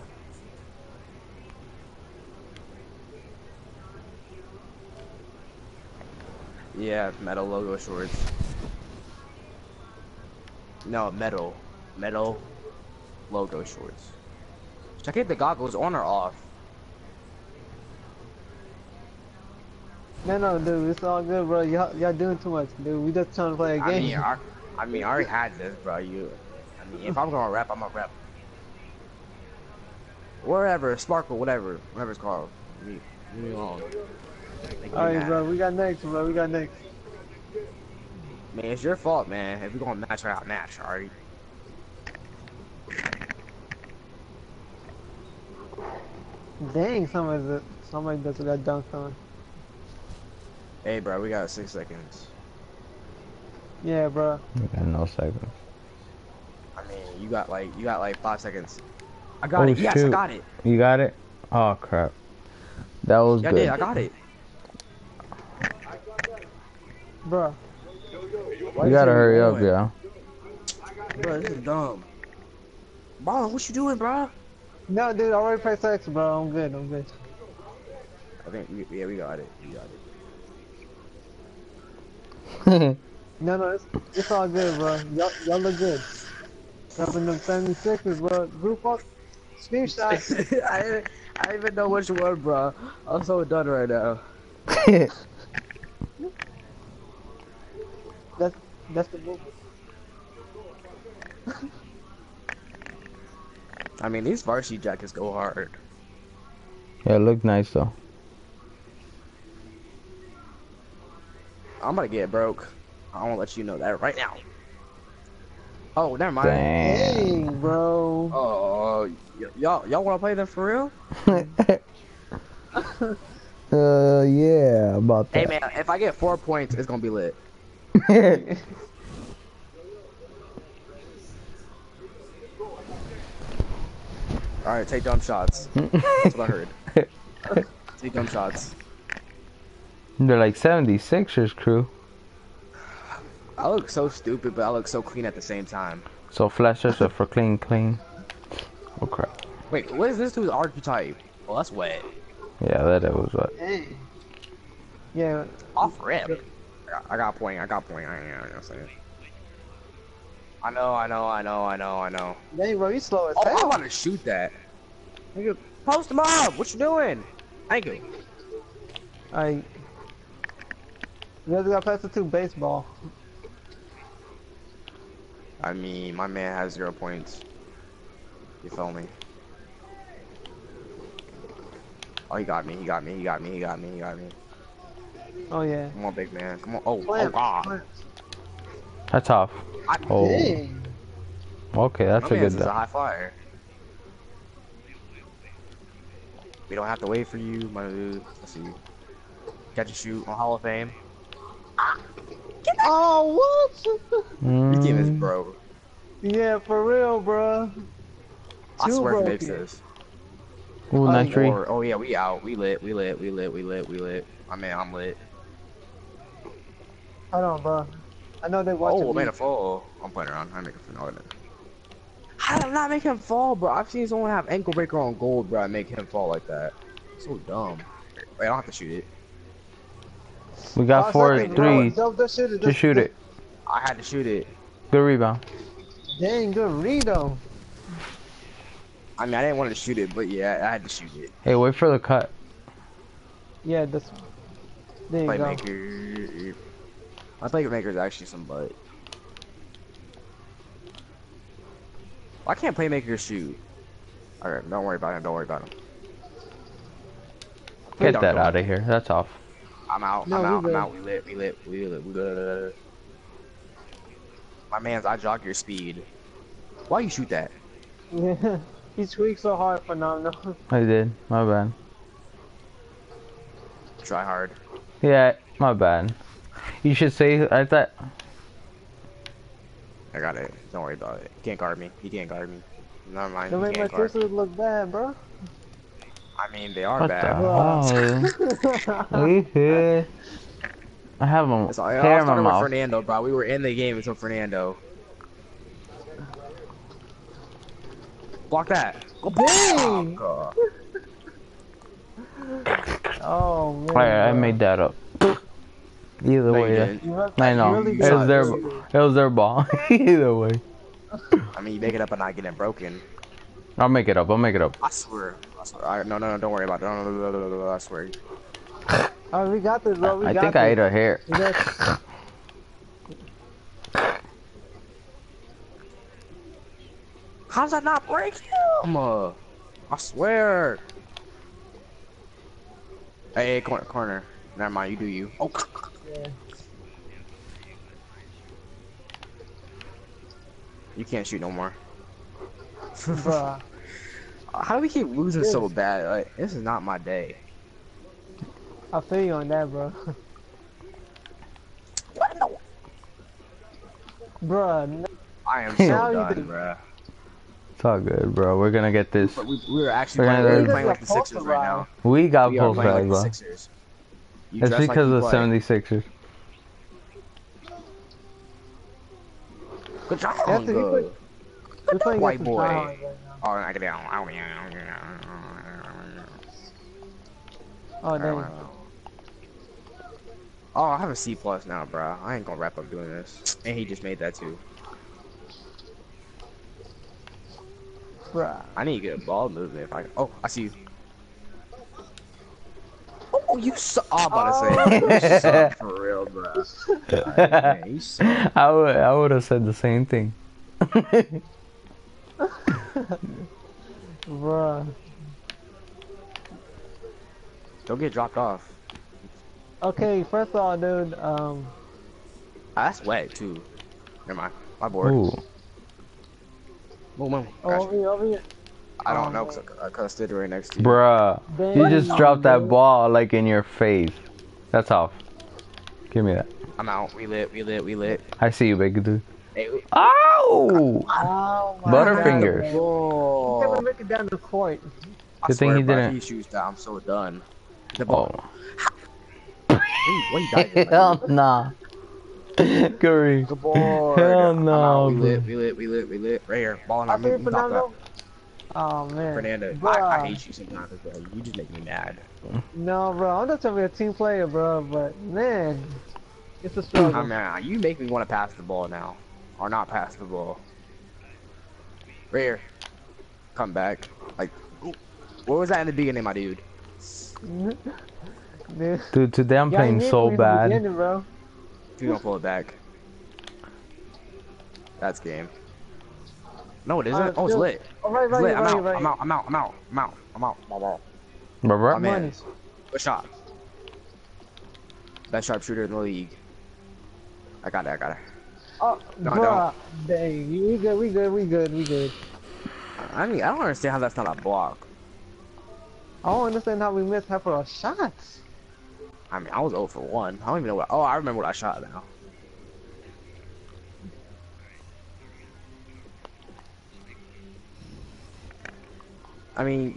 [SPEAKER 4] Yeah, metal logo shorts. No, metal logo shorts. Check it, the goggles on or off.
[SPEAKER 2] No, dude, it's all good, bro. Y'all doing too much, dude. We just trying to play a game.
[SPEAKER 4] I mean, I already had this, bro. I mean, if I'm gonna rap, I'm gonna rap. Wherever, Sparkle, whatever it's called. Leave me alone.
[SPEAKER 2] Alright, bro. We got next, bro. We got next.
[SPEAKER 4] Man, it's your fault, man. If we're gonna match, right out match, alright?
[SPEAKER 2] Dang, somebody just got dunked on.
[SPEAKER 4] Hey, bro, we got 6 seconds.
[SPEAKER 2] Yeah, bro.
[SPEAKER 1] We got no seconds.
[SPEAKER 4] I mean, you got like 5 seconds. I got it. Yes,
[SPEAKER 1] shoot.
[SPEAKER 4] I got it.
[SPEAKER 1] You got it? Oh crap. That was good.
[SPEAKER 4] Yeah, I got it.
[SPEAKER 2] Bro.
[SPEAKER 1] You gotta hurry up, yeah.
[SPEAKER 4] Bro, this is dumb. Bro, what you doing, bro?
[SPEAKER 2] No, dude, I already pressed X, bro. I'm good.
[SPEAKER 4] I think, we got it.
[SPEAKER 2] No, it's all good, bro. Y'all look good. Up in the 76ers, bro. Group up. Screenshot.
[SPEAKER 4] I don't even know which one, bro. I'm so done right now.
[SPEAKER 2] That's the move.
[SPEAKER 4] I mean, these varsity jackets go hard.
[SPEAKER 1] Yeah, it looked nice though.
[SPEAKER 4] I'm gonna get broke. I won't let you know that right now. Oh, never mind.
[SPEAKER 2] Dang, bro.
[SPEAKER 4] Oh, y'all wanna play them for real?
[SPEAKER 1] Yeah, about that.
[SPEAKER 4] Hey man, if I get 4 points, it's gonna be lit. Alright, take dumb shots. That's what I heard. Take dumb shots.
[SPEAKER 1] They're like 76ers crew.
[SPEAKER 4] I look so stupid, but I look so clean at the same time.
[SPEAKER 1] So flashers are for clean. Oh crap.
[SPEAKER 4] Wait, what is this dude's archetype? Oh, that's wet.
[SPEAKER 1] Yeah, that was what.
[SPEAKER 2] Hey. Yeah.
[SPEAKER 4] Off rip. I got a point. I ain't saying. I know.
[SPEAKER 2] Dang, bro, you slow as
[SPEAKER 4] Oh, I
[SPEAKER 2] hell.
[SPEAKER 4] want to shoot that.
[SPEAKER 2] Nigga,
[SPEAKER 4] Post him up. What you doing? Thank you.
[SPEAKER 2] alright. You guys got pass it to baseball.
[SPEAKER 4] I mean, my man has 0 points. You feel me? Oh, he got me.
[SPEAKER 2] Oh yeah.
[SPEAKER 4] Come on, big man. Come on. Oh
[SPEAKER 2] Clamp,
[SPEAKER 4] God.
[SPEAKER 2] clamp.
[SPEAKER 1] That's off. Oh,
[SPEAKER 2] Dang.
[SPEAKER 1] okay, that's
[SPEAKER 4] My
[SPEAKER 1] a
[SPEAKER 4] man's
[SPEAKER 1] good
[SPEAKER 4] is a
[SPEAKER 1] dunk.
[SPEAKER 4] high flyer. We don't have to wait for you, my dude. Let's see. Catch and shoot on Hall of Fame.
[SPEAKER 2] Oh, what?
[SPEAKER 4] This game is
[SPEAKER 1] Mm.
[SPEAKER 4] broke.
[SPEAKER 2] Yeah, for real, bro.
[SPEAKER 4] I
[SPEAKER 2] Too
[SPEAKER 4] swear he makes
[SPEAKER 2] broken.
[SPEAKER 4] this.
[SPEAKER 1] Ooh, nice
[SPEAKER 2] Alright.
[SPEAKER 1] tree.
[SPEAKER 4] Or, oh yeah, we out. We lit. I mean, I'm lit.
[SPEAKER 2] Hold on, bro. I know they watching
[SPEAKER 4] Oh,
[SPEAKER 2] me.
[SPEAKER 4] man, a fall. I'm playing around. I make a fall. How did I not make him fall, bro? I've seen someone have ankle breaker on gold, bro, and make him fall like that. So dumb. Wait, I don't have to shoot it.
[SPEAKER 1] We got
[SPEAKER 2] 5
[SPEAKER 1] four
[SPEAKER 2] seconds, bro.
[SPEAKER 1] threes.
[SPEAKER 2] Just shoot it.
[SPEAKER 1] Just shoot it.
[SPEAKER 4] I had to shoot it.
[SPEAKER 1] Good rebound.
[SPEAKER 2] Dang, good read though.
[SPEAKER 4] I mean, I didn't want to shoot it, but yeah, I had to shoot it.
[SPEAKER 1] Hey, wait for the cut.
[SPEAKER 2] Yeah, this. There you go.
[SPEAKER 4] Playmaker. My playmaker is actually some butt. Why can't playmaker shoot? Alright, don't worry about him.
[SPEAKER 1] Get that out of here. That's off.
[SPEAKER 4] I'm out.
[SPEAKER 2] No,
[SPEAKER 4] I'm
[SPEAKER 2] we
[SPEAKER 4] out. We lit. My man's, I jog your speed. Why you shoot that?
[SPEAKER 2] Yeah, he tweaked so hard for no.
[SPEAKER 1] I did. My bad.
[SPEAKER 4] Try hard.
[SPEAKER 1] Yeah, my bad. You should say I thought.
[SPEAKER 4] I got it. Don't worry about it. He can't guard me. Never mind.
[SPEAKER 2] Don't
[SPEAKER 4] He
[SPEAKER 2] make my
[SPEAKER 4] can't guard me.
[SPEAKER 2] sisters look bad, bro.
[SPEAKER 4] I mean, they are
[SPEAKER 1] What
[SPEAKER 4] bad.
[SPEAKER 1] the hell? I have a
[SPEAKER 4] It's all, it
[SPEAKER 1] hair
[SPEAKER 4] all
[SPEAKER 1] in my
[SPEAKER 4] started with
[SPEAKER 1] mouth.
[SPEAKER 4] Fernando, bro. We were in the game until Fernando. Block that.
[SPEAKER 2] Dang!
[SPEAKER 4] God.
[SPEAKER 2] Oh man.
[SPEAKER 1] I made that up. Either
[SPEAKER 4] No, you
[SPEAKER 1] way,
[SPEAKER 4] didn't.
[SPEAKER 1] I know.
[SPEAKER 2] really
[SPEAKER 1] It was their,
[SPEAKER 2] good.
[SPEAKER 1] it was their ball. Either way,
[SPEAKER 4] I mean, you make it up and not getting broken.
[SPEAKER 1] I'll make it up.
[SPEAKER 4] I swear. No, don't worry about it. No, I swear.
[SPEAKER 2] Oh, we got this, bro. We
[SPEAKER 1] I
[SPEAKER 2] got
[SPEAKER 1] think
[SPEAKER 2] this.
[SPEAKER 1] I ate a hair.
[SPEAKER 2] We got-
[SPEAKER 4] How's that not break him? I swear. Hey, corner. Never mind, you do you. Oh.
[SPEAKER 2] Yeah.
[SPEAKER 4] You can't shoot no more.
[SPEAKER 2] Bruh.
[SPEAKER 4] How do we keep losing so bad? Like, this is not my day.
[SPEAKER 2] I feel you on that, bro.
[SPEAKER 4] What? No.
[SPEAKER 2] Bruh. No.
[SPEAKER 4] I am so
[SPEAKER 2] Now you
[SPEAKER 4] done,
[SPEAKER 2] do.
[SPEAKER 4] bruh.
[SPEAKER 1] It's all good, bro. We're gonna get this.
[SPEAKER 4] But we were actually
[SPEAKER 1] We're
[SPEAKER 4] playing,
[SPEAKER 1] gonna-
[SPEAKER 4] we were playing like the Sixers right now.
[SPEAKER 1] We got
[SPEAKER 4] We are
[SPEAKER 1] both
[SPEAKER 4] playing like
[SPEAKER 1] guys,
[SPEAKER 4] the
[SPEAKER 1] bro.
[SPEAKER 4] Sixers. You
[SPEAKER 1] It's
[SPEAKER 4] dress like
[SPEAKER 1] because
[SPEAKER 4] you
[SPEAKER 1] of the
[SPEAKER 4] play.
[SPEAKER 1] 76ers.
[SPEAKER 4] Good job.
[SPEAKER 2] That's it,
[SPEAKER 4] Good.
[SPEAKER 2] We're playing
[SPEAKER 4] White
[SPEAKER 2] against some
[SPEAKER 4] boy.
[SPEAKER 2] tryhards right now.
[SPEAKER 4] Oh, I get down.
[SPEAKER 2] Oh, dang.
[SPEAKER 4] Oh, I have a C plus now, bro. I ain't gonna wrap up doing this. And he just made that too.
[SPEAKER 2] Bruh.
[SPEAKER 4] I need to get a ball movement if I. Oh, I see you. Oh, you suck. Oh, I'm about to say you suck for real, bro. Man, you suck.
[SPEAKER 1] I would have said the same thing.
[SPEAKER 2] Bruh.
[SPEAKER 4] Don't get dropped off.
[SPEAKER 2] Okay, first of all, dude,
[SPEAKER 4] That's wet too. Never mind. My board.
[SPEAKER 1] Ooh.
[SPEAKER 4] Boom.
[SPEAKER 2] over here.
[SPEAKER 4] I don't know because I stood right next to you.
[SPEAKER 1] Bruh, you just
[SPEAKER 2] Damn,
[SPEAKER 1] dropped that
[SPEAKER 2] dude.
[SPEAKER 1] ball like in your face. That's off. Give me that.
[SPEAKER 4] I'm out. We lit.
[SPEAKER 1] I see you, big dude.
[SPEAKER 4] Hey,
[SPEAKER 1] Ow!
[SPEAKER 2] Oh my
[SPEAKER 1] Butterfingers.
[SPEAKER 2] God.
[SPEAKER 4] oh.
[SPEAKER 2] He couldn't make it down the court.
[SPEAKER 4] I
[SPEAKER 1] Good thing
[SPEAKER 4] swear,
[SPEAKER 1] he
[SPEAKER 4] bro, if
[SPEAKER 1] didn't.
[SPEAKER 4] he shoots that, I'm so done. The ball.
[SPEAKER 1] Oh.
[SPEAKER 4] What you diving?
[SPEAKER 1] Hell nah. Curry.
[SPEAKER 4] Good boy.
[SPEAKER 1] Hell
[SPEAKER 4] I'm
[SPEAKER 1] no,
[SPEAKER 4] out. We
[SPEAKER 1] bro.
[SPEAKER 4] lit. Right here. Ball in
[SPEAKER 2] I
[SPEAKER 4] our
[SPEAKER 2] think
[SPEAKER 4] move. Stop that.
[SPEAKER 2] Fernando. Oh man.
[SPEAKER 4] Fernando, I
[SPEAKER 2] Bruh.
[SPEAKER 4] hate you sometimes, bro. You just make me mad.
[SPEAKER 2] No, bro. I'm not trying to be a team player, bro. But man, it's a
[SPEAKER 4] I
[SPEAKER 2] struggle.
[SPEAKER 4] mean, you make me want to pass the ball now. or not pass the ball. Right here. Come back. Like, what was that in the beginning, my dude?
[SPEAKER 2] Dude,
[SPEAKER 1] Dude, today I'm
[SPEAKER 2] yeah, I
[SPEAKER 1] playing
[SPEAKER 2] knew
[SPEAKER 1] so
[SPEAKER 2] from the
[SPEAKER 1] bad.
[SPEAKER 2] beginning, bro.
[SPEAKER 4] Dude, don't pull it back. That's game. No, it isn't. Oh, it's
[SPEAKER 2] Dude.
[SPEAKER 4] lit.
[SPEAKER 2] Oh, right,
[SPEAKER 4] It's
[SPEAKER 2] right
[SPEAKER 4] lit.
[SPEAKER 2] here,
[SPEAKER 4] I'm
[SPEAKER 2] right here,
[SPEAKER 4] out.
[SPEAKER 2] right
[SPEAKER 4] I'm
[SPEAKER 2] here.
[SPEAKER 4] out. I'm out. I'm out. I'm out. I'm out. I'm out.
[SPEAKER 1] Bruh,
[SPEAKER 4] My
[SPEAKER 2] Money.
[SPEAKER 4] man's. Good shot. Best sharpshooter in the league. I got it. I got it.
[SPEAKER 2] Oh,
[SPEAKER 4] No, I don't.
[SPEAKER 2] bruh. Dang, we good, we good, we good, we good.
[SPEAKER 4] I mean, I don't understand how that's not a block.
[SPEAKER 2] I don't understand how we missed half of our shots.
[SPEAKER 4] I mean, I was 0 for 1. I don't even know what. Oh, I remember what I shot now. I mean,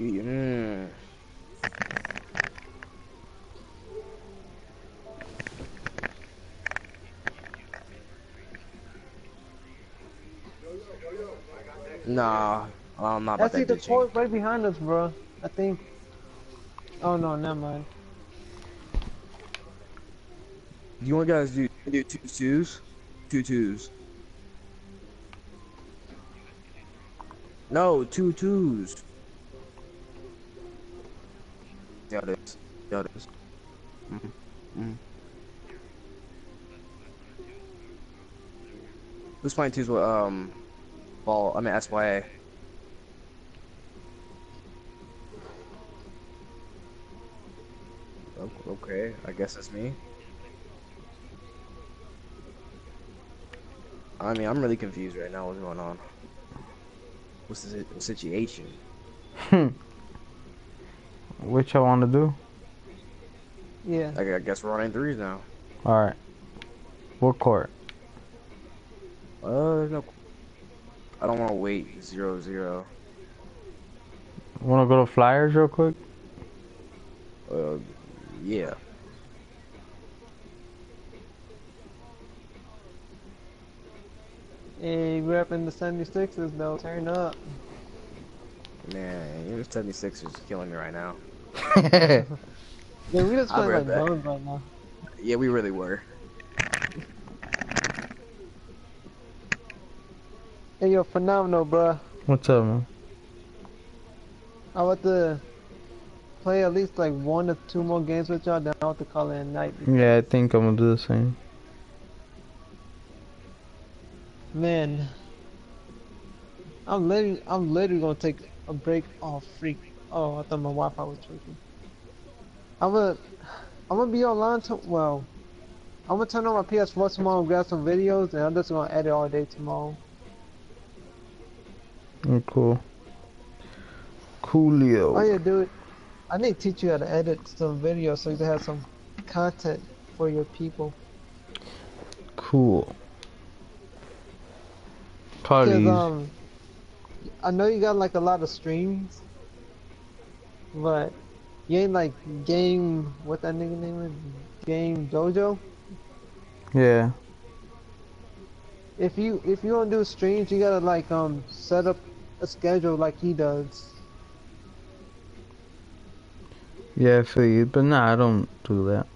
[SPEAKER 4] nah, I'm not about
[SPEAKER 2] That's
[SPEAKER 4] that
[SPEAKER 2] either
[SPEAKER 4] ditching.
[SPEAKER 2] court right behind us, bro. I think. Oh no, never mind.
[SPEAKER 4] You want guys do two twos? Two twos. No, two twos. Yeah, it is. Yeah, it is. Mm-hmm. Mm-hmm. Who's playing twos with ball? I mean SYA. Okay, I guess it's me. I mean, I'm really confused right now. What's going on? What's the situation?
[SPEAKER 1] Which I want to do?
[SPEAKER 2] Yeah.
[SPEAKER 4] I guess we're running threes now.
[SPEAKER 1] Alright. What court?
[SPEAKER 4] No. I don't want to wait 0-0.
[SPEAKER 1] Want to go to Flyers real quick?
[SPEAKER 4] Uh, yeah.
[SPEAKER 2] Hey, we're up in the 76ers though. Turn up.
[SPEAKER 4] Man, your 76ers is killing me right now.
[SPEAKER 2] Yeah, we just
[SPEAKER 4] I'll be
[SPEAKER 2] playing
[SPEAKER 4] right
[SPEAKER 2] like
[SPEAKER 4] back.
[SPEAKER 2] bums right now.
[SPEAKER 4] Yeah, we really were.
[SPEAKER 2] Hey, yo, phenomenal, bro.
[SPEAKER 1] What's up, man?
[SPEAKER 2] I want to play at least like 1 or 2 more games with y'all. Then I want to call it a night.
[SPEAKER 1] Yeah, I think I'm gonna do the same.
[SPEAKER 2] Man, I'm literally gonna take a break. Oh freak! Oh, I thought my Wi-Fi was tweaking. I'm gonna be online. Well, I'm gonna turn on my PS4 tomorrow and grab some videos, and I'm just gonna edit all day tomorrow.
[SPEAKER 1] Cool. Coolio.
[SPEAKER 2] Oh yeah, dude. I need to teach you how to edit some videos so you can have some content for your people.
[SPEAKER 1] Cool.
[SPEAKER 2] Cause
[SPEAKER 1] Probably.
[SPEAKER 2] I know you got like a lot of streams, but you ain't like game. What that nigga name is? Game Dojo.
[SPEAKER 1] Yeah.
[SPEAKER 2] If you don't do streams, you gotta like set up a schedule like he does.
[SPEAKER 1] Yeah, I feel you. But nah, I don't do that.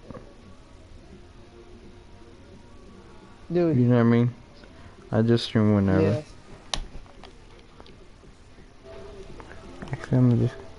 [SPEAKER 2] Dude,
[SPEAKER 1] You know what I mean? I just stream whenever.
[SPEAKER 2] yeah.
[SPEAKER 1] Actually, I'm just